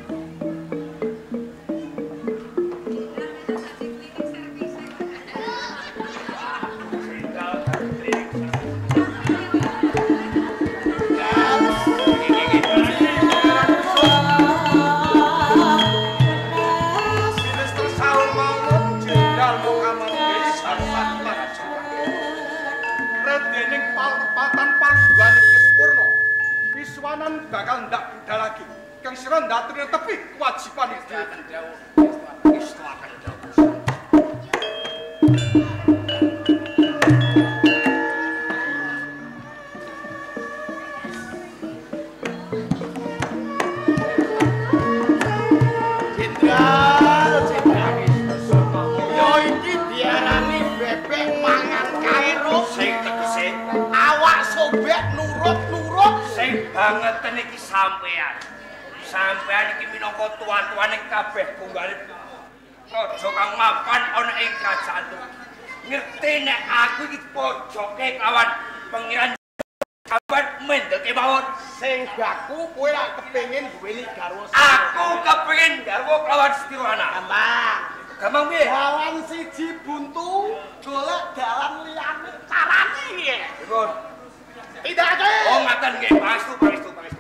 Minister Saul Maulud Jenderal Muhammad Desa Satlan Redening palpatan palungguan iki sempurna. Wiswanan bakal ndak budal lagi. Kang sira ndatrine tepi kewajiban iki. Jenderal, jenderal. Yo iki diarani bebek mangan kairo. Sing tegese Awak sobek nurut-nurut. sing bangeten iki sampean. Sampean iki minangka tuan-tuaning kabeh punggalip raja kang mapan ana ing kerajaan iki. Ngerti nek aku iki pojoke kawan pengiran kabar mendelke mawon. Sing baku kowe lak kepengin duweni garwa. Aku kepengin garwa kawan Setirwana. Gampang. Gampang piye? Lawan siji buntu, golek dalan liyane carane piye? Dipun. Tidake. Oh ngaten nggih, pastu pastu pastu.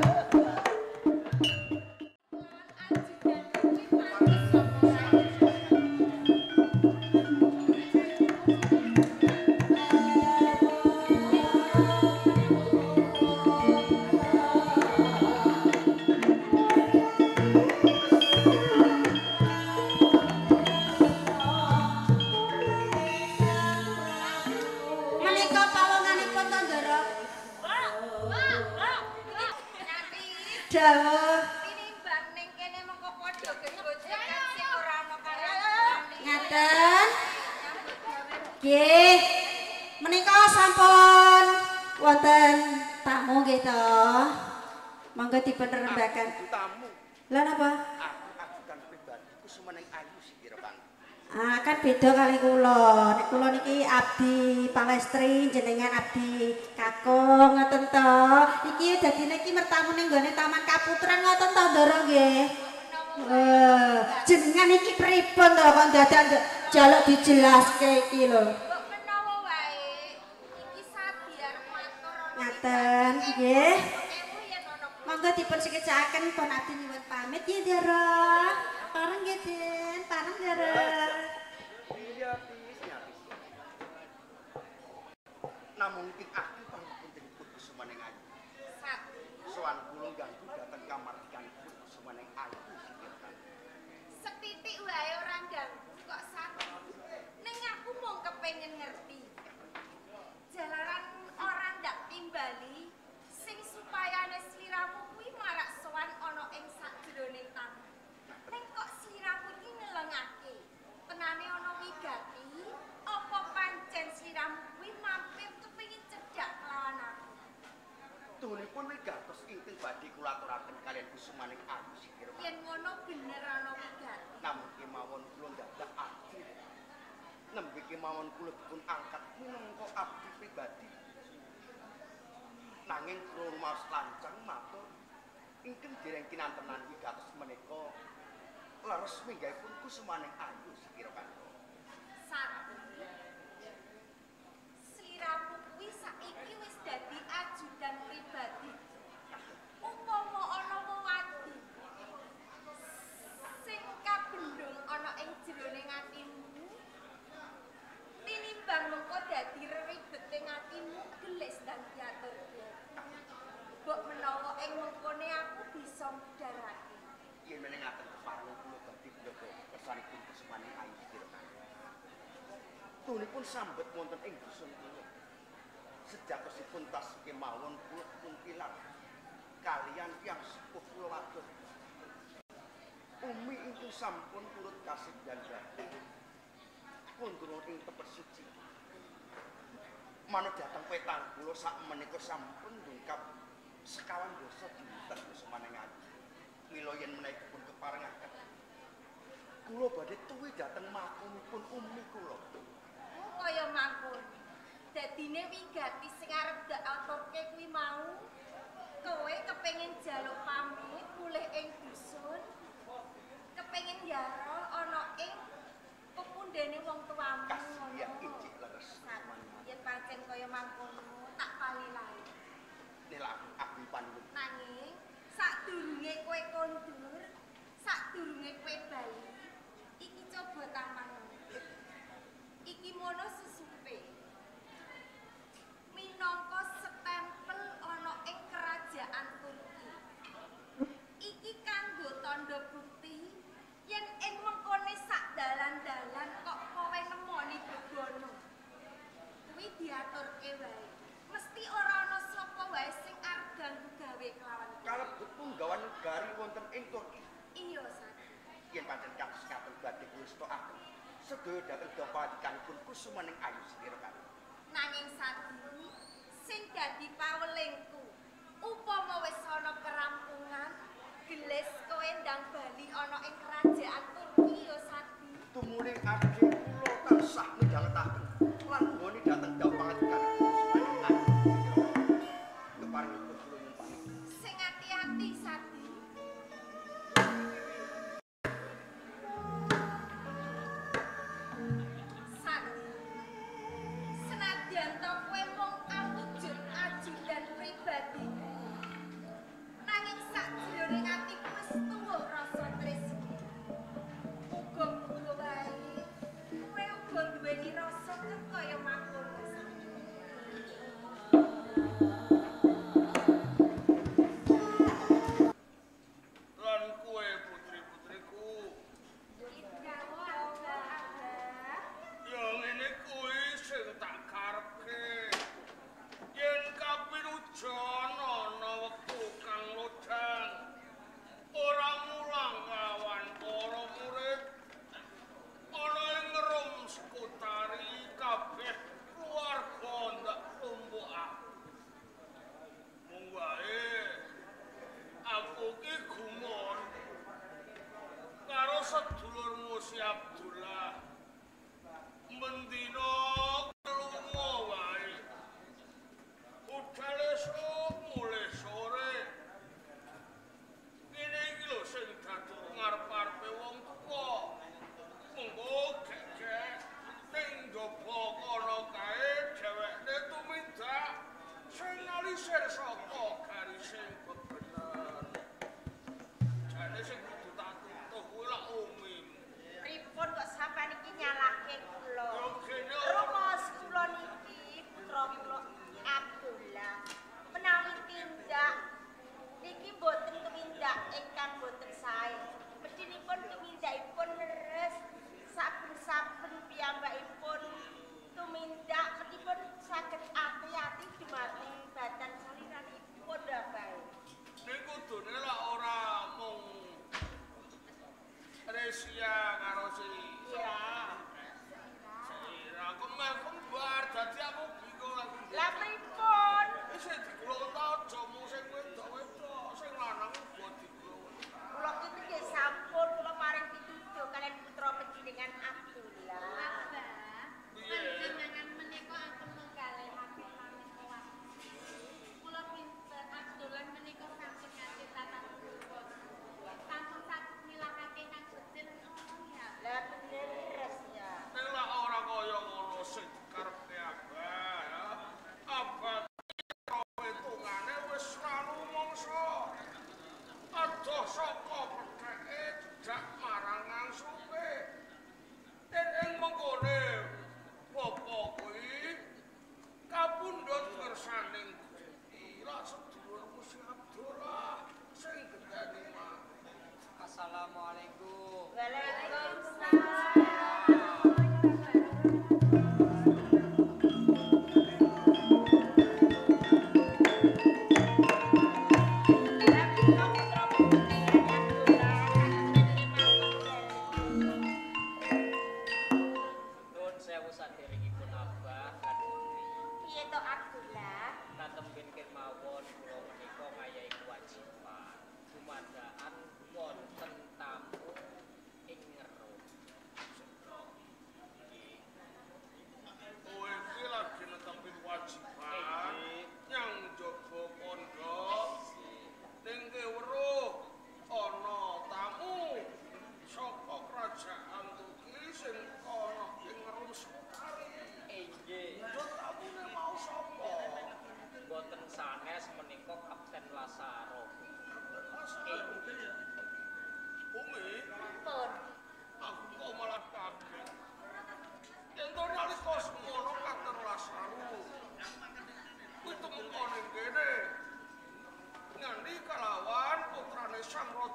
Menika pawonganipun Tandara. Dawuh Tinimbang ning kene mengko padha gegojekan sing ora ana karo. ngaten. Nggih. Menika sampun wonten tamu nggih to. Monggo dipun rembakan. Tamu. Lah napa? Aku ajudan pribadiku sumeneng ayu sih kira Kang. Ah, kan beda kali kula. Nek kula niki abdi Palestri, jenengan abdi Kakung ngoten to. Iki dadine iki mertamu ning gone Taman Kaputren ngoten to, Ndara nggih. Eh, jenengan iki pripun to kok dadak jaluk dijelaske iki lho. Mbok menawa wae iki sabi arep matur ana. Ngaten, nggih. Ewu yen ana Monggo dipun sekecakaken pun abdi nyuwun pamit ya, Ndara. Pareng nggih, Den. Pareng, Ndara. Iya, pis, ya, pis. Namun mungkin aku pangapunten pun sumeneng ayu. sat. Soan kula ganggu dateng kamar ikan pun sumeneng ayu sih kira Kang. Setitik wae ora ganggu kok sat. Ning aku mung kepengin ngerti. Jalaran orang ndak timbali sing supayane sliramu kuwi marak sowan ana ing sakjroning taman. Ning kok sliramu iki ngelengake. Tenane ana wigati, apa pancen sliramu kuwi mampir kepengin cedhak kelawan aku. Tuhunipun wigatos ingkang badhe kula aturaken kalian kusumaning ayu sih kira Kang. Yen ngono bener ana wigati. Namun kemawon kula dadak abdi. Nembe kemawon kula dipun angkat minangka abdi pribadi. Nanging kula rumaos lancang matur ingkang dereng kinantenan wigatos menika leres minggahipun kusumaning ayu sih kira Kang. Sat. Sliramu kuwi saiki wis dadi ajudan pribadi astunipun sambet wonten ing dusun kula. Sejatosipun tas kemawon kula kuntilan kalian yang sepuh kula wadon. Umi ingkang sampun turut kasih jandhati pundhura ing tepet suci. Manut dhateng petang kula sak menika sampun ndungkap sekawan dosa dinten semanengaken. Mila yen menawi pun keparengaken kula badhe tuwi dhateng makumipun umi kula. Kaya mangkon. Dadine wigati sing arep dak aturke kuwi mau. Kowe kepengin njaluk pamit mulih ing dusun. Kepengin yaro ana ing pepundhene wong tuamu. Kasihan ijik leres. Yen pancen kaya mangkono tak palilahi. Nela aku panjenengan. Nanging sadurunge kowe kondur, sadurunge kowe bali, iki coba taman. Iki mono sesupe. Minangka stempel ana ing kerajaan Turki. Iki kanggo tandha bukti yen ing mengkone sak dalan-dalan kok kowe nemoni begono. Kuwi diaturke wae. Mesti ora ana sapa wae sing arep ganggu gawe kelawan. Kalebet punggawan negari wonten ing Turki. Iya, Sat. Yen pancen kados ngaten badhe kula stokaken. Sedaya dhateng dapadikanipun kusumaning ayu sedherek kali. Nanging Sati sing dadi pawelingku upama wis ana kerampungan gelis kowe ndang bali ana ing kerajaan Turki ya Sati. Tumuli adhe kula tansah midhangetaken lan nggone dhateng dapadikanipun kusumaning ayu sedherek kali. Keparingipun kula nyumpani. Sing ati-ati Sati. Senadyan to kowe mung awujud ajudan pribadi. Nanging sakjroning atiku wis tuwuh rasa tresna. Muga-muga wae kowe uga duweni rasa kaya mangkono. Lan kowe putri-putriku, ya ngene kuwi sing tak karepke. Yen kapinujon ana wektu kang lodang, ora mulang lawan para murid. Ana ing rum sekutari kabeh keluarga ndak lumpuhan. Mung wae aku ki gumun karo sedulurmu si Abdullah. Mendina lunga wae. Budal esuk mulih sore. Ngene iki lho sing dadi ngarep-arepe wong tuwa. Mengko gegek ning njaba kono kae dhewekne tumindak sing nalisir saka garising bebener. Jane sing kudu tak tutuh kuwi lak umim. Pripun kok sampean iki nyalahke kula? Yo kene Rumos kula niki putra kula Abdullah. Menawi tindak niki boten tumindak ingkang boten sae. Mestinipun tumindakipun leres saben-saben piyambakipun tumindak meskipun saged ati-ati dumateng badan saliranipun bae. niku kudune lak ora mung Resia karo si Iya. Sira kemel kembar dadi aku bingung aku. Lah pripun? Wis dikulon aja mung sing wedok-wedok, sing lanang uga dikulon. Kula iki nggih sampun kula paring pituduh kalian putra panjenengan Abdullah. Abah, panjenengan menika ampun menggalihake maneka kula pinter Abdullah menika sampun nganti tata kula. Sampun saged nilakake kang betil ya. Lah bener res ya. Nek lak ora kaya ngono sing dikarepke Abah ya. Abah hitungane wis ralu mangsa. Adoh saka petheke jak marang ngangsupe. Yen ing mengkone bapa kuwi kapundhut ngersaning Gusti lak sedulurmu si Abdullah sing gendani mah. Assalamualaikum. Waalaikumsalam.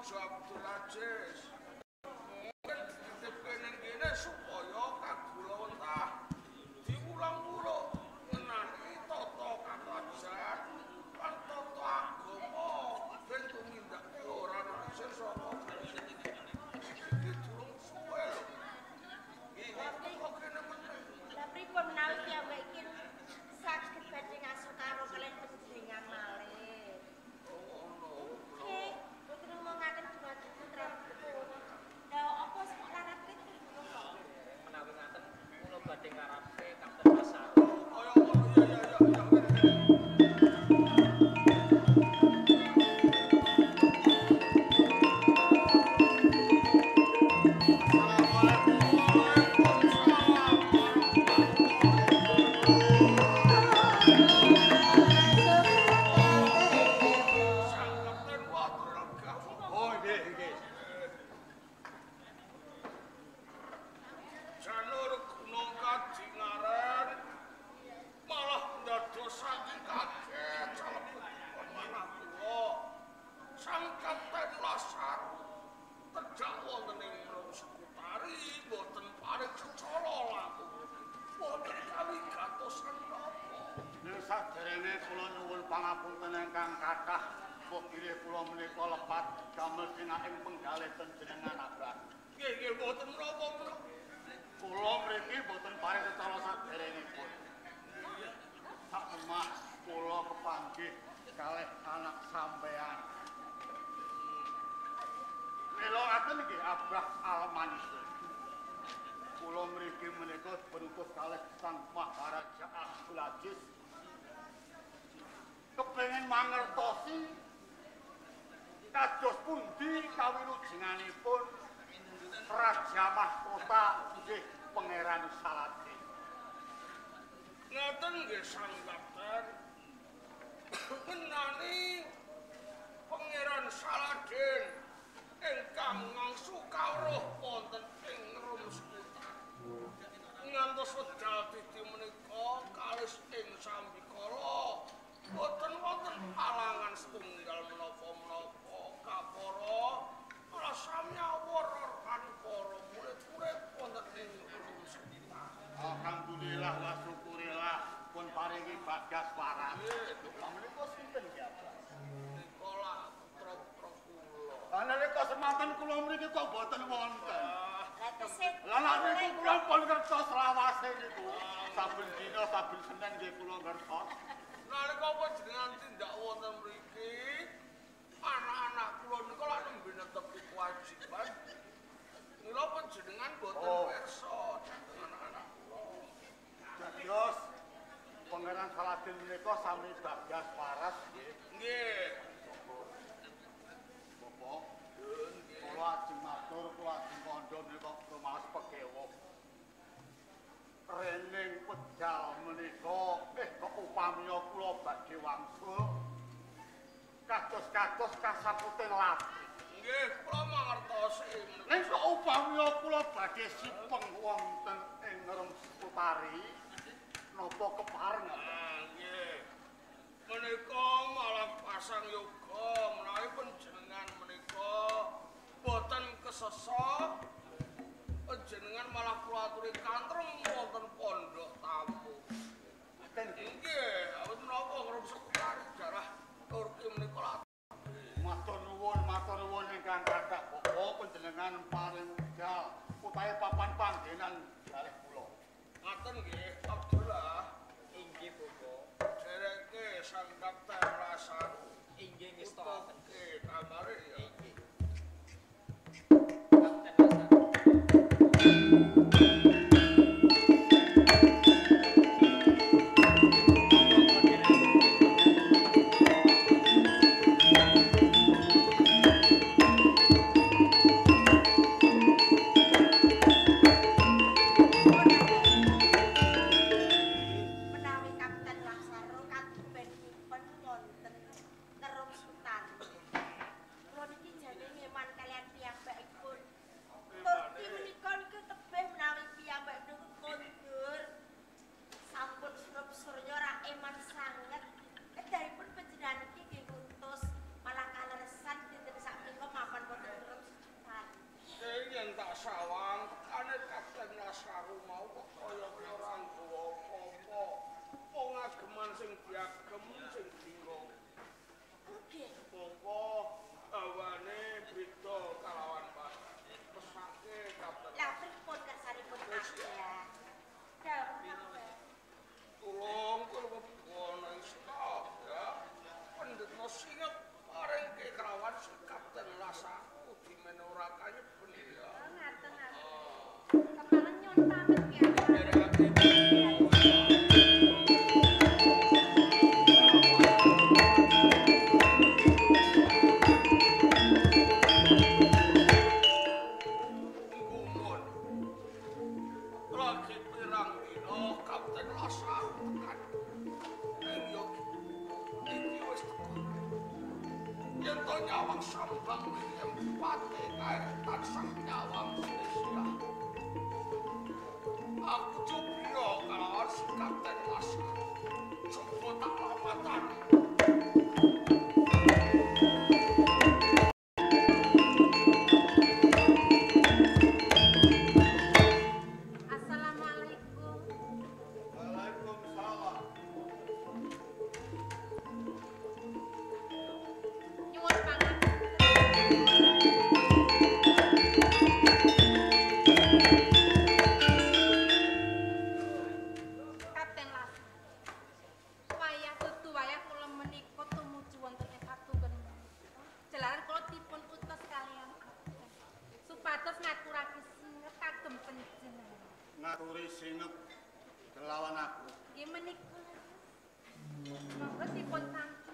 Raja Abdul Aziz. Mungkin dititipkan yang gini supaya kagulawentah diulang-ulang ngenani toto kakajan lan toto agama ben tumindak ora isin saka iki durung suwe lho. Iki kok kene meneh. Lah pripun menawi piyambak iki saged badhe ngaso karo kalian panjenengan malih. Oh no. Nggih, boten ngomongaken dumateng putra. Lah apa sing larat iki kok? Menawi ngaten kula badhe ngarape Kapten Masaro. Kaya ngono ya ya ya ya. Oh, nggih, nggih. Janur Gunung Kadingaran malah ndadosaken kaget calebet manah kula. Sang Kapten Lasar tedhak wonten ing Mrung Sekutari boten paring kecala laku. Boten kawigatosan napa. Nek saderenge kula nyuwun pangapunten ingkang kathah, kok bilih kula menika lepat damel dinaing penggalih panjenengan Abah. Nggih nggih boten menapa. Kula mriki boten paring kecala saderengipun. Sak temah kula kepanggih kalih anak sampean. Melokaken nggih Abah Almanisir. Kula mriki menika berutus kalih Sang Maharaja Abdul Aziz. Kepengin mangertosi kados pundi kawilujenganipun Raja Mahkota nggih Pangeran Saladin. Ngaten nggih Sang Kapten. Menani Pangeran Saladin ingkang ngangsu kawruh wonten ing Rum Sekutari. Ngantos wedal titi menika kalis ing sambikala boten wonten halangan setunggal menapa-menapa kapara kula sami awor-oran para murid-murid wonten ing Rum Sekutari. Alhamdulillah wa syukurillah pun paringi bagas waras. Lha menika sinten nggih Abah? Nikola putra-putra kula. Lah nalika semanten kula mriki kok boten wonten. Lah tesih. Lah nek niku kula pun ngertos lawase niku. Saben dina saben Senin nggih kula ngertos. Nalika panjenengan tindak wonten mriki, anak-anak kula niku lak nembe netepi kewajiban. Mila panjenengan boten Oh. pirsa dhateng anak-anak kula. Dados Pangeran Saladin menika sami bagas waras nggih. Nggih. Bapak, kula ajeng matur, kula ajeng kandha menika rumaos pekewuh. Rening pedal menika eh kok upamiya kula badhe wangsul kados-kados kasaputing lati. Nggih, kula mangertosi. Ning kok upamiya kula badhe sipeng wonten ing Rum Sekutari napa kepareng? Ah, nggih. Menika malah pasang yoga menawi panjenengan menika boten kesesok panjenengan malah kula aturi kantrem wonten pondok tamu. Ten Nggih, awit menapa Rum Sekutari darah Turki menika lak. matur nuwun, matur nuwun ingkang kathah Bapak panjenengan paring wedal utahe papan panggenan kalih kula. Ngaten nggih, Abdullah. Inggih Bapak. Dereke Sang Kapten Lasar. Inggih ngestoaken. Nggih, kamare ya. Inggih. Kapten Masaro. Menawi Kapten Laksaro kadupenipun wonten Rum Sekutari. Kula niki jane ngeman kalian piyambakipun. Turki menika niku tebih matos ngaturake singep kagem panjenengan. Ngaturi singep kelawan aku. Nggih menika. Monggo dipun tampi.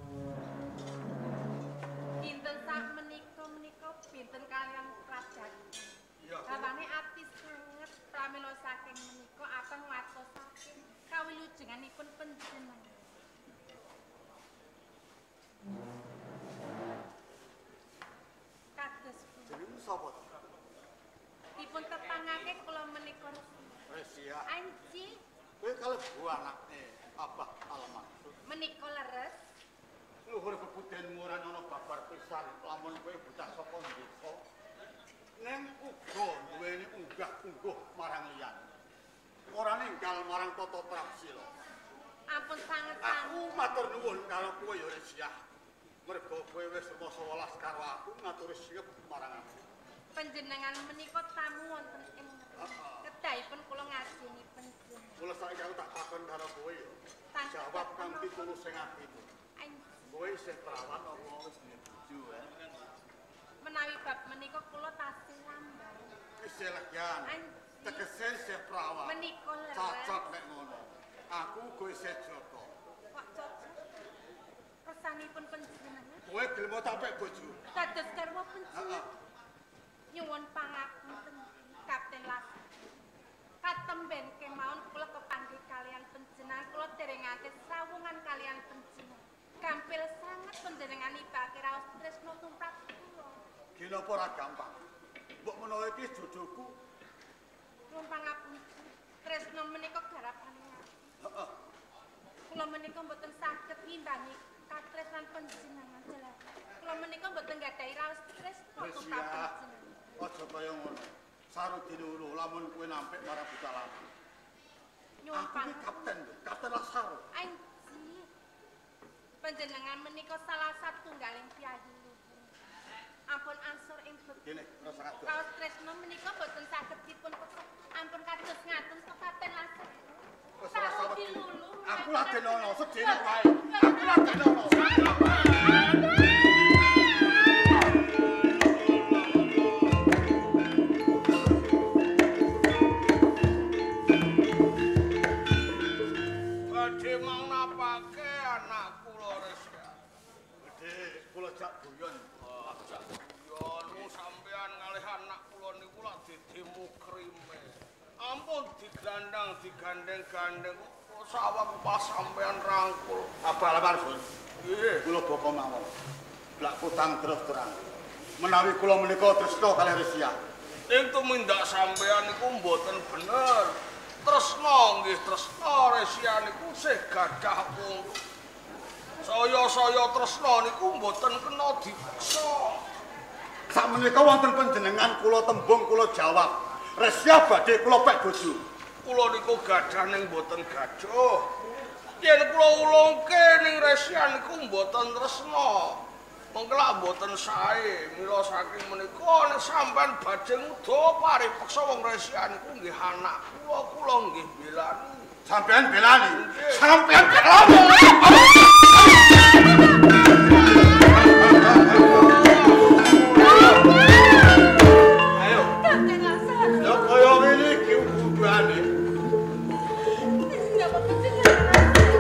Dinten sak menika menika binten kalian Prajati. Iya. Bawane ati sanget pramila saking menika apeng watosake kawilujenganipun panjenengan. Kados jenengmu sapa? dipun tepangake kula menika Resia. Anji. Kowe kalebu anake Abah Almaksud. Menika leres. Luhur kebudhenmu ora ana babar pisan lamun kowe bocah saka desa. Ning uga duweni unggah-ungguh marang liyan. Ora ninggal marang tata prapsila. Ampun sanget Aku matur nuwun karo kowe ya Resia. Mergo kowe wis rumasa welas karo aku ngaturi singep marang aku. Panjenengan menika tamu wonten ing kedahipun kula ngajeni panjenengan. Mula saiki aku tak takon karo kowe ya. Jawab kanthi tulus sing atimu. Kowe isih perawan apa wis duwe bojo ya? Menawi bab menika kula tasih lambar. Isih legan. Tegese isih perawan. Menika leres. Cocok nek ngono. Aku uga isih joko. Kok cocok? Kersanipun panjenengan. Kowe gelem tak pek bojo. Dados garwa panjenengan. Nyuwun pangapunten Kapten Las. Katemben kemawon kula kepanggih kalian panjenengan kula derengake sawungan kalian panjenengan. Gampil sanget panjenengan nibake raos tresna tumrap kula. Gila apa ora gampang. Mbok menawa iki jojoku. Nuwun pangapunten. Tresna menika garapane ati. Heeh. Kula menika mboten saged ngimbangi katresnan panjenengan jelas. Kula menika mboten gadhahi raos tresna tumrap panjenengan. Aja kaya ngono. Sarudine ulu lamun kowe nampik marang buta lampu. Nyuwun pangapunten kapten, kapten Lasaro. Anji. Panjenengan menika salah satunggaling piyayi luhur. Ampun ansor ing Kene, rasa kados. raos tresna menika boten saged dipun pekep. Ampun kados ngaten to Kapten Lasar. Wis ora sawet. Dilulu. Aku lagi nono sedene wae. Aku lagi nono. Badhe mang napake anak kula Resia. Gede, kula jak guyon. Jak guyon sampean ngalih anak kula niku lak didemo krime. Ampun digandang digandeng-gandeng sawang pas sampean rangkul. Abah Almaksud. Nggih. Kula bapa mawon. Blak putang terus terang. Menawi kula menika tresna kalih Resia. Ing tumindak sampean niku mboten bener. Tresna nggih tresna Resia niku sih gadah punggung. Saya-saya tresna niku mboten kena dipaksa. Sakmenika wonten panjenengan kula tembung kula jawab. Resia badhe kula pek bojo. Kula niku gadah ning mboten gaduh. Yen kula ulungke ning Resia niku mboten tresna. Mengko lak mboten sae mila saking menika nek sampean badhe nguda paripeksa wong Resia niku nggih anak kula kula nggih belani. Sampean belani. Sampean belani. Ayo. Kapten Lasar. Ya kaya ngene iki ubane. Napa panjenengan?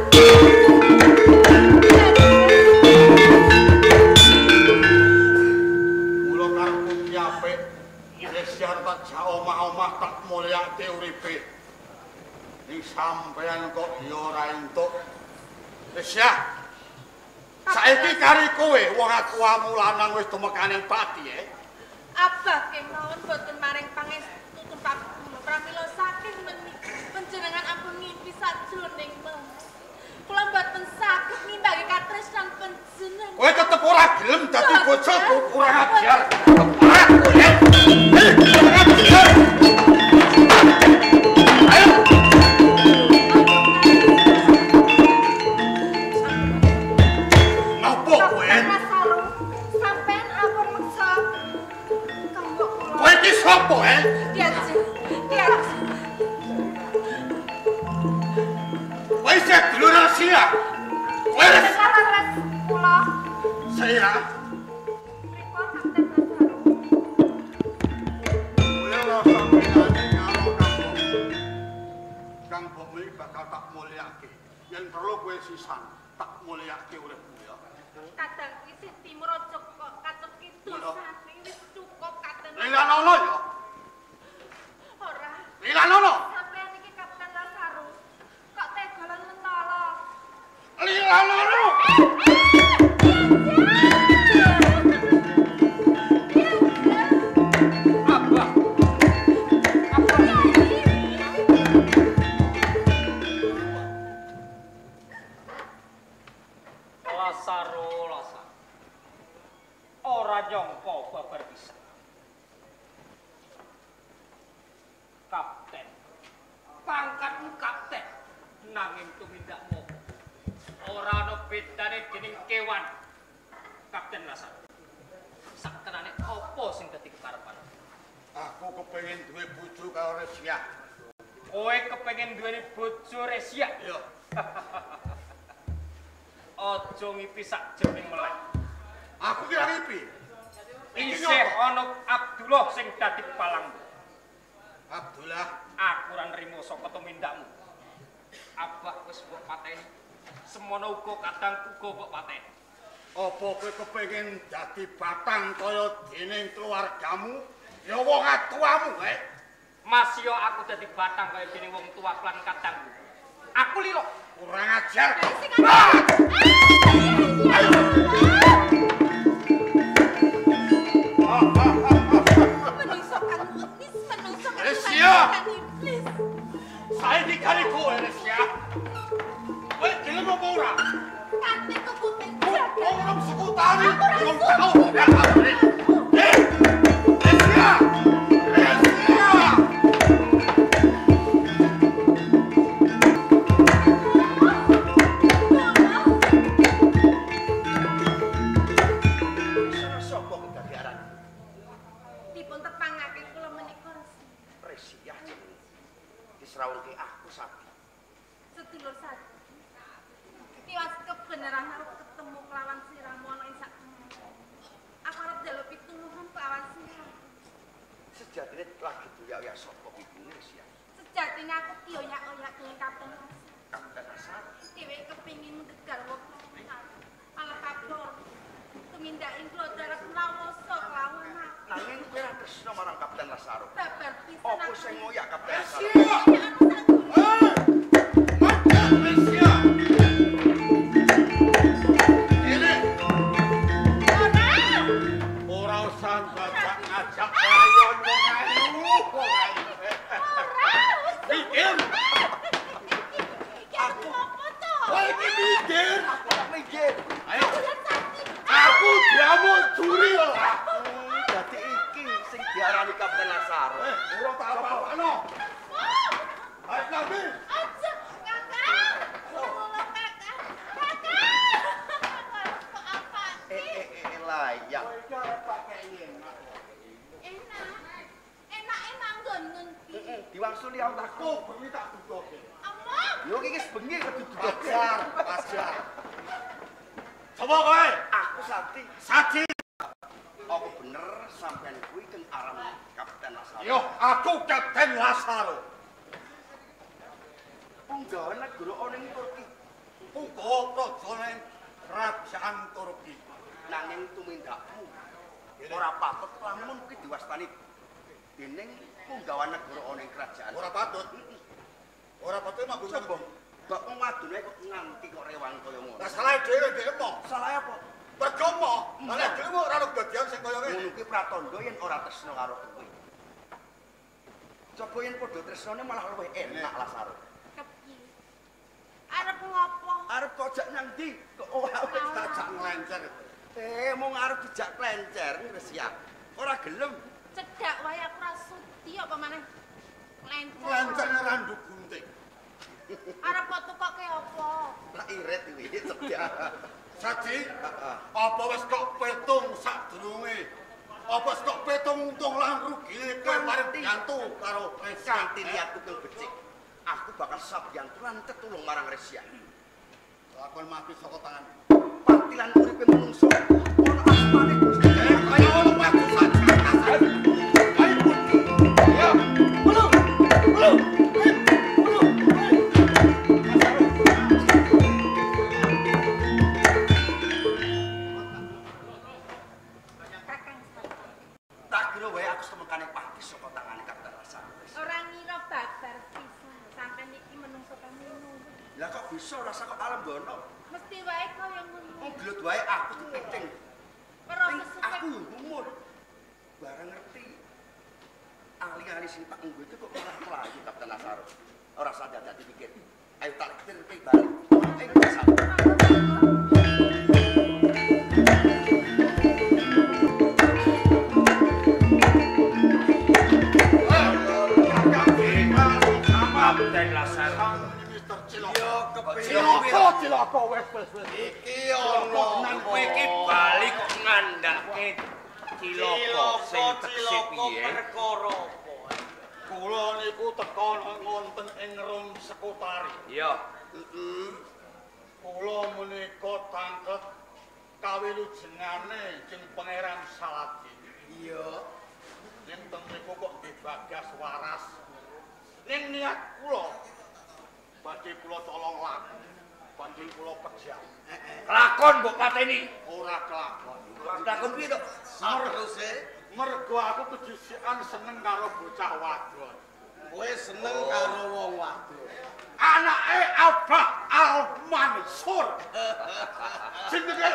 Mula karepku ki apik. Resia tak jak omah-omah tak mulyake uripe. Ning sampean kok ya ora entuk. Resia. Saiki kari kowe wong aku amu lanang wis tumekaning pati eh. Abah kemawon boten maring pangestu tumrap kula pramila saking menika panjenengan ampun ngimpi sajroning mengas. Kula boten saged ngimbangi katresnan panjenengan. Kowe tetep ora gelem dadi bojoku kurang ajar. Aku ya. Eh, kurang ajar. Ayo. Napa kowe? Sampeyan ampun meksa. Kanggo kula. Kowe iki sapa eh? Diaji. Diaji. Kowe sing dulur Resia. Kowe Salah kula. saya Mriku Kapten Lasar. Yen perlu kowe sisan tak mulyake uripmu ya. Kadang kuwi sing timur aja kok katon kidul sani wis cukup katon. Lilanono ya. Ora. Lilanono. Sampeyan iki Kapten Lasarus. Kok tegalan mentolo. Lilanono. Abah. Lasaro, Lasaro. Ora nyangka babar pisan. Kapten. Pangkatmu kapten. Nanging tumindakmu ora ana bedane dening kewan. Kapten Lasaro. Saktenane apa sing dadi kekarepan? Aku kepengin duwe bojo karo Resia. Kowe kepengin duweni bojo Resia? Iya. Aja ngipi sakjroning meleh. Aku ki ora ngipi. Isih ana Abdullah sing dadi palangmu. Abdullah, aku ora nrimo saka tumindakmu. Abah wis mbok pateni. Semono uga kadangku uga mbok pateni. apa kowe kepengin dadi batang kaya dening keluargamu? Ya wong atuamu, eh? Mas yo aku dadi batang kaya dening wong tua lan kadangku. Aku liro. Kurang ajar. Saya dikali kowe, Resia. Kowe gelem apa ora? Kate kebuten. Orang sekutari, belum tahu ya kamu. Eh, Resia, Resia. Sopo kegagiaran? Dipun tepangake kula menika Resia jenenge. Disrawuhke aku Sakti. sedulur satu. Kiwas kebenaran arep ketemu kelawan siramu ana ing sak. Aku arep njaluk pitulungan kelawan siramu. Sejatine lagi doyak-doyak sapa ibune Resia. Sejatine aku ki oyak-oyak dengan Kapten Lasar. Kapten Lasar. Dheweke kepengin gegar wong ala kabur. Tumindake kula darep nawoso kelawan aku. Nanging kowe ora tresno marang Kapten Lasar. Babar pisan. Apa sing ngoyak Kapten Lasar? Resia! Ora usah ngajak layon wong ayu, wong ayu. Mikir. Aku apa to? Kowe iki mikir, aku ora mikir. Ayo. Aku diamuk juri lho. Dadi iki sing diarani Kapten Lasar. Eh, ora tak apa-apano. Ayo nabi. Aja, Kakak. Tolong Kakak. Kakak. Kok apa Eh, sih? eh, eh, layak. Enak. Enak-enak nggon ngendi. Diwangsuli awakku, bengi tak dudoke. Among. Yo iki wis bengi kudu dudoke. Ajar, ajar. Coba kowe? Aku Sakti. Sakti. Apa bener sampean kuwi keng aran Kapten Lasar? Yo, aku Kapten Lasar. Punggawa negara ana ing Turki. Punggawa prajane kerajaan Turki. Nanging tumindakmu ora patut lamun kuwi diwastani dening punggawa negara ana ing kerajaan. Ora patut. Ora patut mabuk coba. Kok wong wadone kok nganti kok rewang kaya ngono. Lah salah dhewe dhewe mo. Salah apa? Percuma. Lah dhewe mo ora ono dadian sing kaya ngene. Ngono kuwi pratandha yen ora tresno karo kowe. Coba yen padha tresnane malah luwih enak Lasar. Kepiye? Arep ngopo? Arep kok jak nang ndi? Kok ora wis tajak nglencer. Eh, mung arep dijak klencer Resia. Ora gelem. Cedak wae aku ora sudi apa maneh. Lenceng. Nglencer randuk gunting. Arep kok tukoke apa? Lah irit kuwi cedak. Saji, apa wis kok petung sadurunge? Apa wis kok petung untung lan rugi kowe bareng diantu karo Resia liatku kang becik. Aku bakal sabiyantu lan tetulung marang Resia. Lakon mati saka tangan. Patilan uripe menungso. Ono asmane Gusti. Kaya ono mati saja. Ayo putih. Ya. Belum. Belum. Belum. ngono wae aku temekane pati saka tangane Kapten Hasan. Ora ngira babar pisan sampeyan iki menungso paminu. Lah kok bisa rasa kok alam dono? Mesti wae kaya ngono. Wong gelut wae aku tuh penting. Ora Ning kesuwen. aku umur. Bareng ngerti. Ali-ali sing tak nggo itu kok malah mlayu Kapten Hasan. Ora sadar dadi pikir. Ayo tak pikir balik. Ing desa. Cilaka, cilaka wis wis wis. Iki ana kowe iki bali kok ngandhake cilaka sing teksih piye? Perkara apa? Kula niku teka wonten ing Rum Sekutari. Iya. Heeh. Kula menika tangket kawilujengane jeng Pangeran Saladin. Iya. Yen teng niku kok nggih Bagas waras. Ning niat kula badhe kula tolong laku. Badhe kula pejam. Kelakon mbok pateni. Ora kelakon. Kelakon piye to? Saruse Mergo aku kedisikan seneng karo bocah wadon. kowe seneng karo wong wadon. Anake Abah Al-Mansur. Jenenge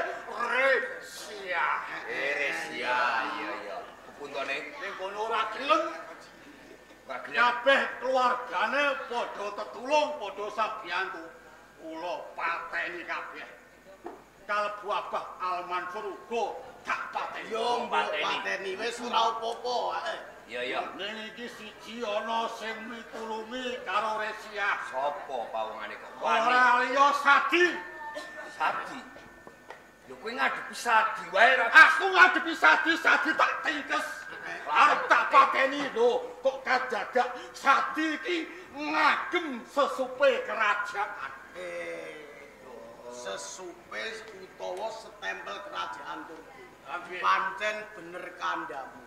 Resia. Resia, iya iya. Kepuntone Ning kono ora gelem. ora gelem. Kabeh keluargane padha tetulung, padha sabiyantu. Kula pateni kabeh. Kalebu Abah Al-Mansur uga gak pateni. Yo mbok pateni wis ora apa-apa ae. Iya iya. Ning iki siji ana sing mitulungi karo Resia. Sopo pawongane kok? Ora liya Sadi. Sadi. Lho kowe ngadepi Sadi wae ra. Aku ngadepi Sadi, Sadi tak tingkes. Arep tak pateni lho, kok kadadak Sadi iki ngagem sesupe kerajaan. Eh, sesupe utawa setempel kerajaan Turki. Pancen bener kandamu.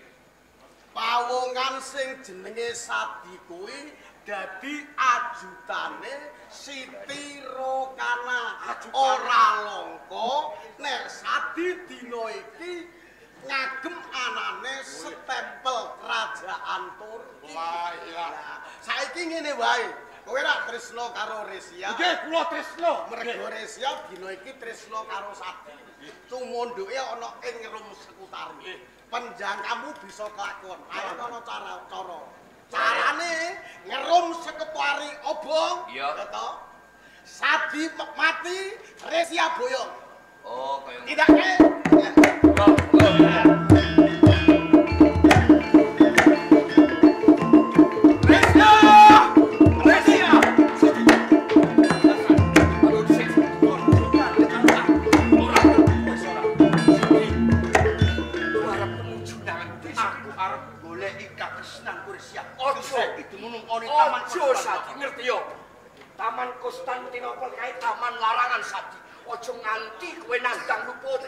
Pawongan sing jenenge Sadi kuwi dadi ajutane Siti Rokana. Ora langka nek Sadi dina iki ngagem anane setempel kerajaan Turki. Wah, iya. Saiki ngene wae. Kowe ra tresno karo Resia. Nggih, kula tresno. Mergo Resia dina iki tresno karo Sadi. Tumondoke ana ing Rum Sekutari. Penjangkamu bisa kelakon. Ayo ana cara cara. Carane ngerum Sekutari obong. Iya. To. Sadi mati, Resia boyong. Oh, kaya Tidak ke? Ojo Sadi ngerti yo. Taman Konstantinopel kae taman larangan Sadi. Ojo nganti kowe nandang luput.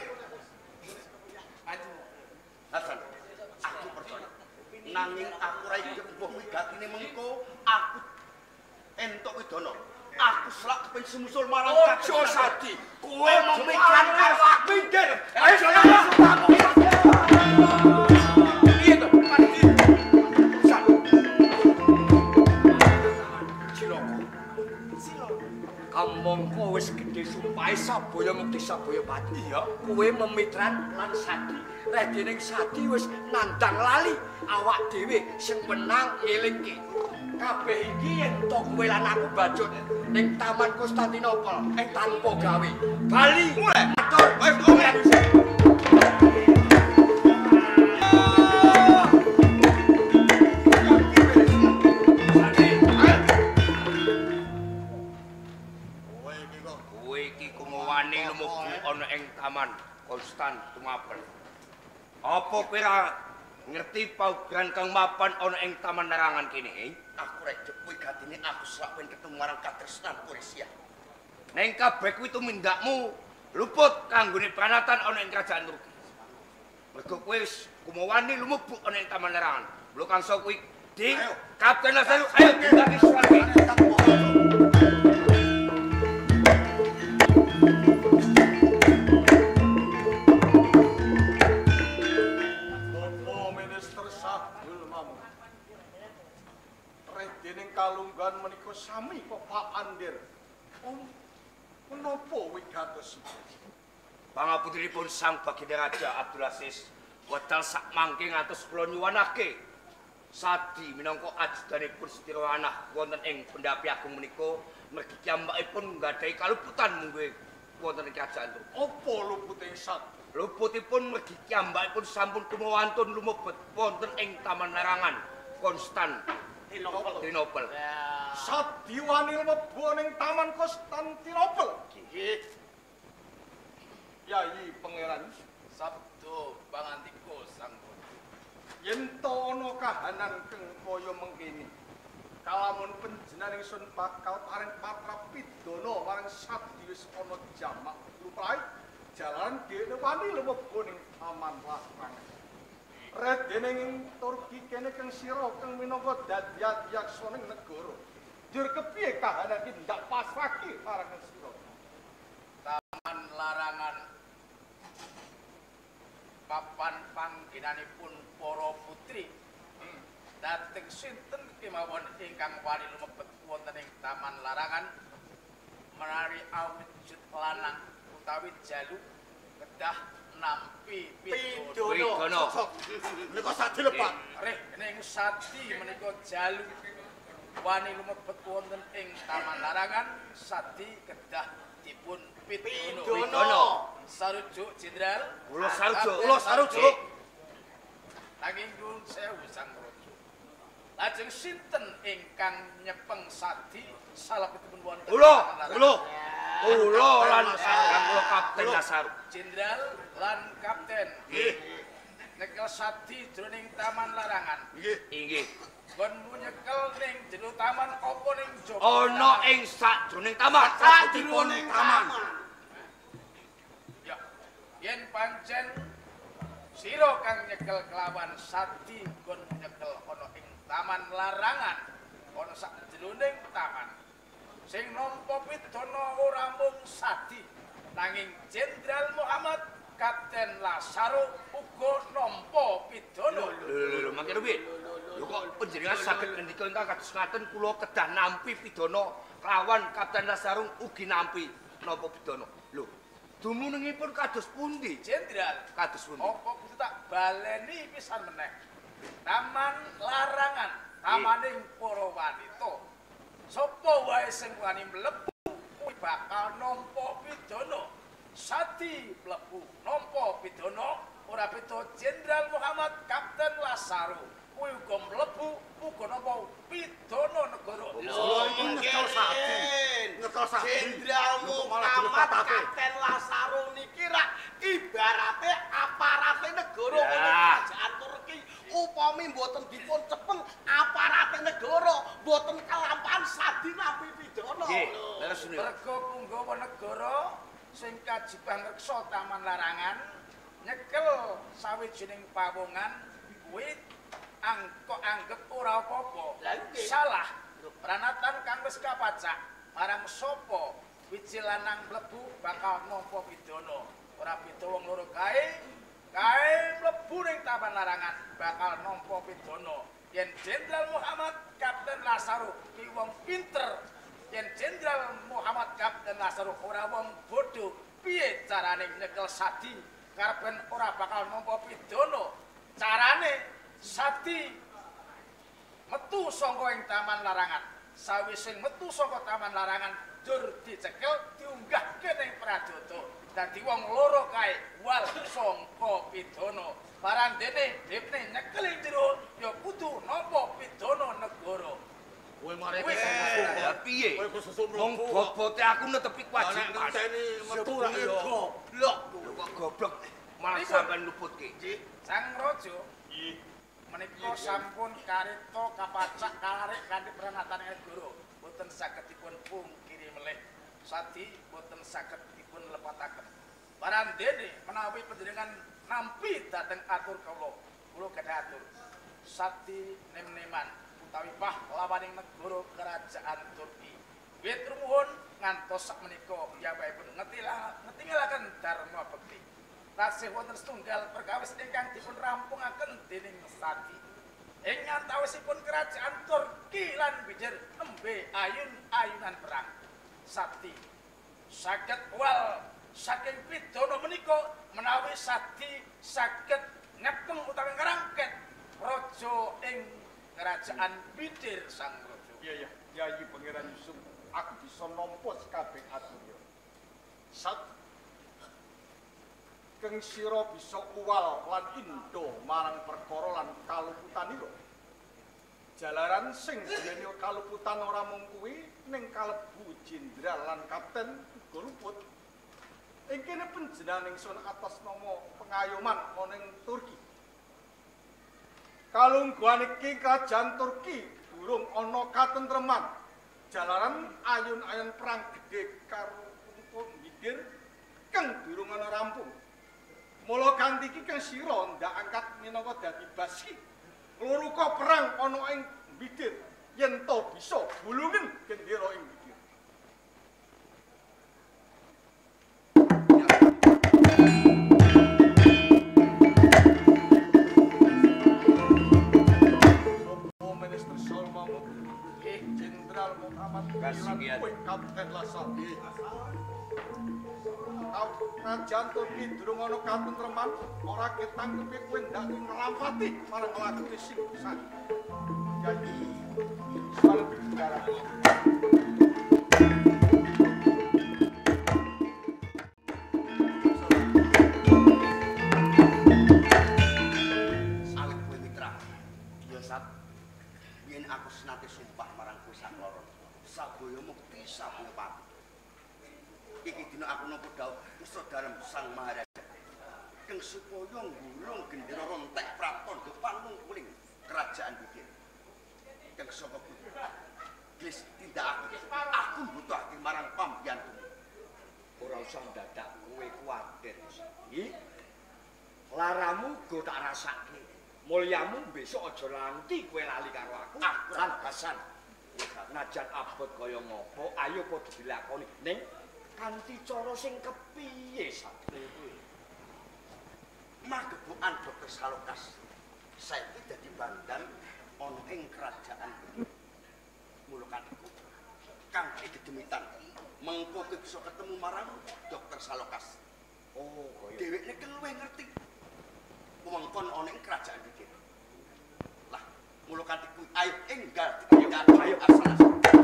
Hasan, aku percaya. Nanging aku ra iki mbok wigatine mengko aku entuk widono. Aku selak kepen semusul marang Ojo Sadi, kowe memikirkan karo aku minggir. Ayo jalan. Piye to? Mati. Kampungku wis gedhe sumpahe Sabaya Mukti Sabaya Pati. Iya, kowe memitran lan Sadi. Redening Sadi wis nandang lali awak dhewe sing menang elingke. Kabeh iki yen to kowe lan aku bacut ning Taman Konstantinopel ing tanpa gawe. Bali. Atur wis kowe. Ana ing Taman Konstantinopel. Apa kowe ra ngerti paugeran kang mapan ana ing taman larangan kene? Eh? Aku rek kuwi gatine aku sak ben ketemu marang katresnan Resia. Ning kabeh kuwi tumindakmu luput kanggone pranatan ana ing kerajaan Turki. Mergo kowe wis kumawani lumebuk ana ing taman larangan. Lho kangso kuwi di Kapten Hasan ayo dindaki suarane. Kadul mamu. Redening kalunggan menika sami Pak Andir. Om menapa wigatos? Pangapuntenipun Sang Baginda Raja Abdul Aziz, wedal sak mangke ngantos kula nyuwanake sadi minangka ajudanipun sedaya anak wonten ing pendapi agung menika mergi kiyambakipun nggadahi kaluputan mungguh wonten ing kerajaan Turki. Apa luputing sadi? Luputipun mergi kiyambakipun sampun tumawantun lumebet wonten ing Taman Larangan Konstantinopel. Sadi wani mlebu ning Taman Konstantinopel. Nggih. Yayi Pangeran Sabdo pangandika Sang Praja. yen to ana kahanan keng kaya mengkene kalamun panjenengan ingsun bakal paring patra pidana marang Sadi wis ana jamak lupae jalan dene wani lumebu ning Taman Larangan. Redening Turki kene keng sira keng minangka dadi yaksane negara. Jur kepiye kahanan iki ndak pasrahke marang sira. Taman Larangan papan panggenanipun para putri. Dhateng sinten kemawon ingkang wani lumebet wonten ing Taman Larangan menari awujud lanang utawi jalu kedah nampi pidana. Menika Sadi lepat. Reh ning Sadi menika jalu wani lumebet wonten ing Taman Larangan Sadi kedah dipun pidana. Sarujuk Jenderal. Kula sarujuk. Kula sarujuk. Nanging nuwun sewu Sang Praja. Lajeng sinten ingkang nyepeng Sadi salebetipun wonten Kula, kula. Kula lan Sang kula Kapten Lasaru. Jenderal lan Kapten. Nggih. Nyekel Sadi jroning Taman Larangan. Nggih. Inggih. Kon nyekel ning jero taman apa ning jaba? Ana ing sajroning taman. Sajroning taman. Ya. Yen pancen sira kang nyekel kelawan Sadi kon nyekel ana ing Taman Larangan, ana sajroning taman. Sing nampa pidana ora mung Sadi, nanging Jenderal Muhammad Kapten Lasaru uga nampa pidana. Lho, mangke piye? Lho kok panjenengan saged ngendika ingkang kados ngaten kula kedah nampi pidana kelawan Kapten Lasaru ugi nampi napa pidana. Lho, dumunungipun kados pundi? Jenderal, Kados pundi? apa kudu tak baleni pisan meneh. Taman Larangan, tamaning para wanita. Sapa wae sing wani mlebu kuwi bakal nampa pidana. Sadi mlebu nampa pidana ora beda Jenderal Muhammad Kapten Lasaru. Kuwi uga mlebu uga nampa pidana negara. Lho iki nyekel Sadi. Nyekel Sadi. Jenderal Muhammad Kapten Lasaru niki rak ibarate aparate negara Ya. wonten kerajaan Turki. Upami mboten dipun cepeng aparate negara, mboten kelampahan Sadi nampi pidana. Nggih, leres niku. Merga punggawa negara sing kajibang reksa Taman Larangan nyekel sawijining pawongan kuwi angkok anggep ora apa-apa. Salah. Pranatan kang wis kapacak marang sapa wiji lanang mlebu bakal nampa pidana. Ora beda wong loro kae, kae mlebu ning Taman Larangan bakal nampa pidana. Yen Jenderal Muhammad Kapten Lasaru ki wong pinter, yen Jenderal Muhammad Kapten Lasaru ora wong bodho, piye carane nyekel Sadi karepen ora bakal nampa pidana? Carane Sadi metu saka ing Taman Larangan. Sawise metu saka Taman Larangan, jur dicekel diunggahke ning Pradata. Dadi wong loro kae wal sangka pidana. Barang dene dene nyekel ing jero ya kudu nampa pidana negara. Kowe mari Wis, Ya piye? Kowe kesusuk Wong bobote aku netepi kewajiban. ngenteni metu ra ya. Goblok. Lho kok goblok malah sampean luputke. Sang Raja menika sampun kareta kapacak kalarik kanthi pranatan negara. Boten saged dipun pungkiri melih. Sadi boten saged dipun lepataken. Parandene menawi panjenengan nampi dhateng atur kula, kula gadah atur. Sadi nem-neman utawi pahlawaning negara kerajaan Turki. Wit rumuhun ngantos sakmenika piyambakipun ngetilah ngetingalaken dharma bekti. Tasih wonten setunggal perkawis ingkang dipun rampungaken dening Sadi. ing antawisipun kerajaan Turki lan Bidir nembe ayun-ayunan perang. Sati saged wal saking pidana menika menawi Sati saged ngepeng utawi ngrangket raja ing kerajaan Bidir sang raja. Iya ya, Yayi Pangeran Yusuf, aku bisa nampa kabeh aturya. Sat keng sira bisa uwal lan indo marang perkara lan kaluputanira. Jalaran sing duweni kaluputan ora mung kuwi ning kalebu jenderal lan kapten uga luput. Ing kene panjenengan ingsun atas nama pengayoman ana ing Turki. Kalungguhan iki kerajaan Turki durung ana katentreman. Jalaran ayun-ayun perang gedhe karo Pungkur Bidir kang durung ana rampung. Mula kanthi iki kang sira ndak angkat minangka dadi basi. Kluruka perang ana ing Bidir yen to bisa bulungen gendera ing Bidir. Sopo Minister Salma eh Jenderal Muhammad Kasihan Kapten Lasal. Kerajaan Turki durung ana katentreman, ora ketangkepi kowe ndak nglampati marang lakune sing pisan. Jadi salah bicara. Awit kowe mitra. Ya Sat. Yen aku senate sumpah marang kowe sakloro. Sabaya mukti sabaya pati. Iki dina aku nampa dawuh Saudara Sang Maharaja kang supaya nggulung gendera rontek pratandha panungkuling kerajaan Bidir. Kang saka kuwi wis tindak aku aku mbutuhake marang pambiyantu. Ora usah dadak kowe kuwatir. Nggih. Laramu go tak rasake. Mulyamu besok aja lanti kowe lali karo aku. Lan Hasan. Najan abot kaya ngopo, ayo padha dilakoni. Ning kanthi cara sing kepiye sakne kuwi? Magepokan Dokter Salokas saiki dadi bandar ana ing kerajaan iki. Mula katiku kang gedemitan mengko bisa ketemu marang Dokter Salokas. Oh, kaya dheweke keluwe ngerti. Wewengkon ana ing kerajaan iki. Lah, mula katiku ayo enggal dikandhani ayo asal.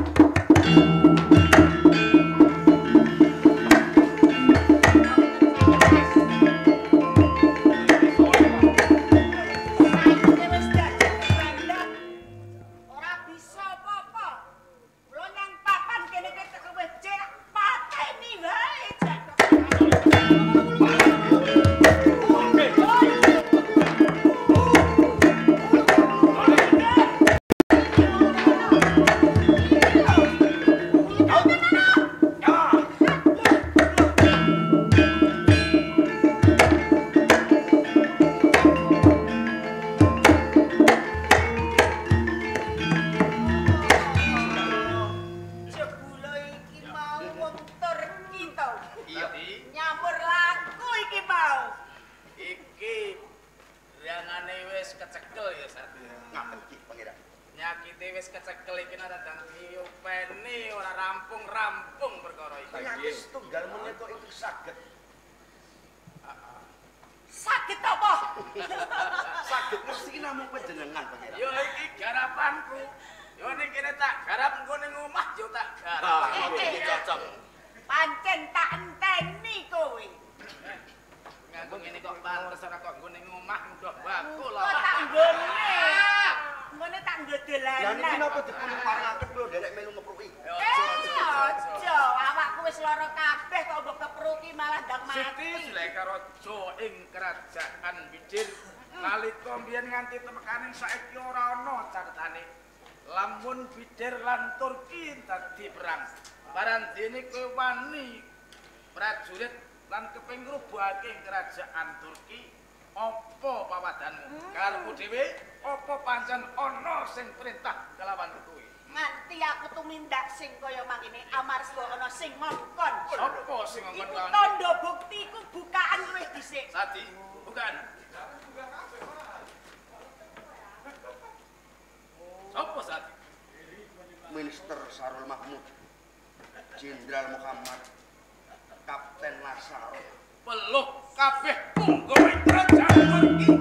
Lamun Bidir lan Turki dadi perang. Parandene kowe wani prajurit lan keping ngrubuhake kerajaan Turki, apa pawadanmu? Karepmu dhewe apa pancen ana sing perintah kelawan kowe? Nganti aku tumindak sing kaya mangkene amarga ana sing ngongkon. Sapa sing ngongkon kawan? Tandha buktiku bukaan luwih dhisik. Sadi, bukan. Sarul Mahmud, Jenderal Muhammad, Kapten Lasaro. Peluk kabeh monggo kerajaan iki.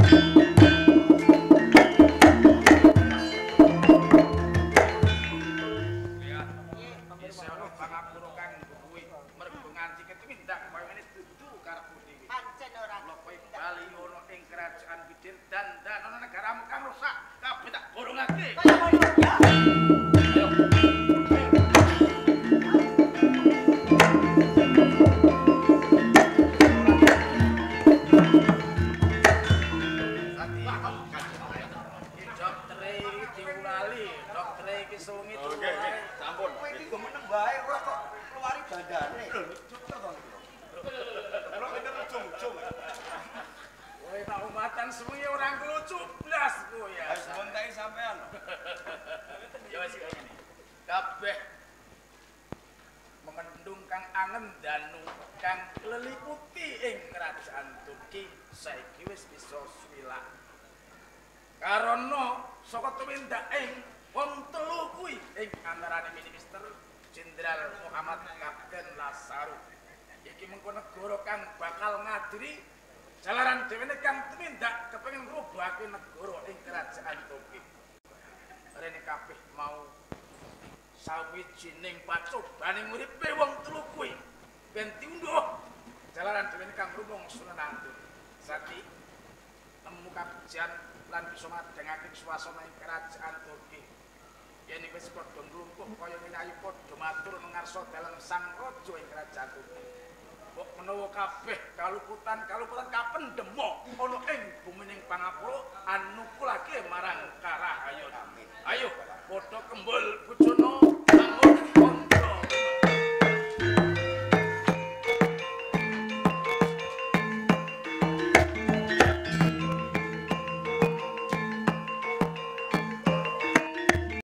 Dan dan ana negaramu kang rusak kabeh tak gorongake. Doktere diulali, doktere iki sungi to. Oke, sampun. Kowe iki go meneng bae ora kok keluari bandane. Dokter to. Ora bener ujung-ujung. Kowe tak umatan semuanya orang kelucu blas kowe ya. Wis montai sampean. Ya wis ngene. Kabeh memendung kang angen danu kang leliputi ing kerajaan Turki saiki wis bisa swilak. Karana saka tumindaking wong telu kuwi ing antarane Minister Jenderal Muhammad Kapten Lasaro. Iki mengko negara kang bakal ngadiri jalaran dhewene kang tumindak kepengin ngrubahake negara ing kerajaan Turki. Rene kabeh mau sawijining pacobaning uripe wong telu kuwi ben diundhuh jalaran dhewene kang rumong Sunan Ampel. Sati temu kabejan lan bisa madhengake swasana ing kerajaan Turki. Yen wis padha nglumpuk kaya ngene ayo padha matur ngarsa dalan sang raja ing kerajaan Turki. Kok menawa kabeh kaluputan kaluputan kapendemo ana ing bumining pangapura anukulake marang Karahayon. Ayo padha kembul bojone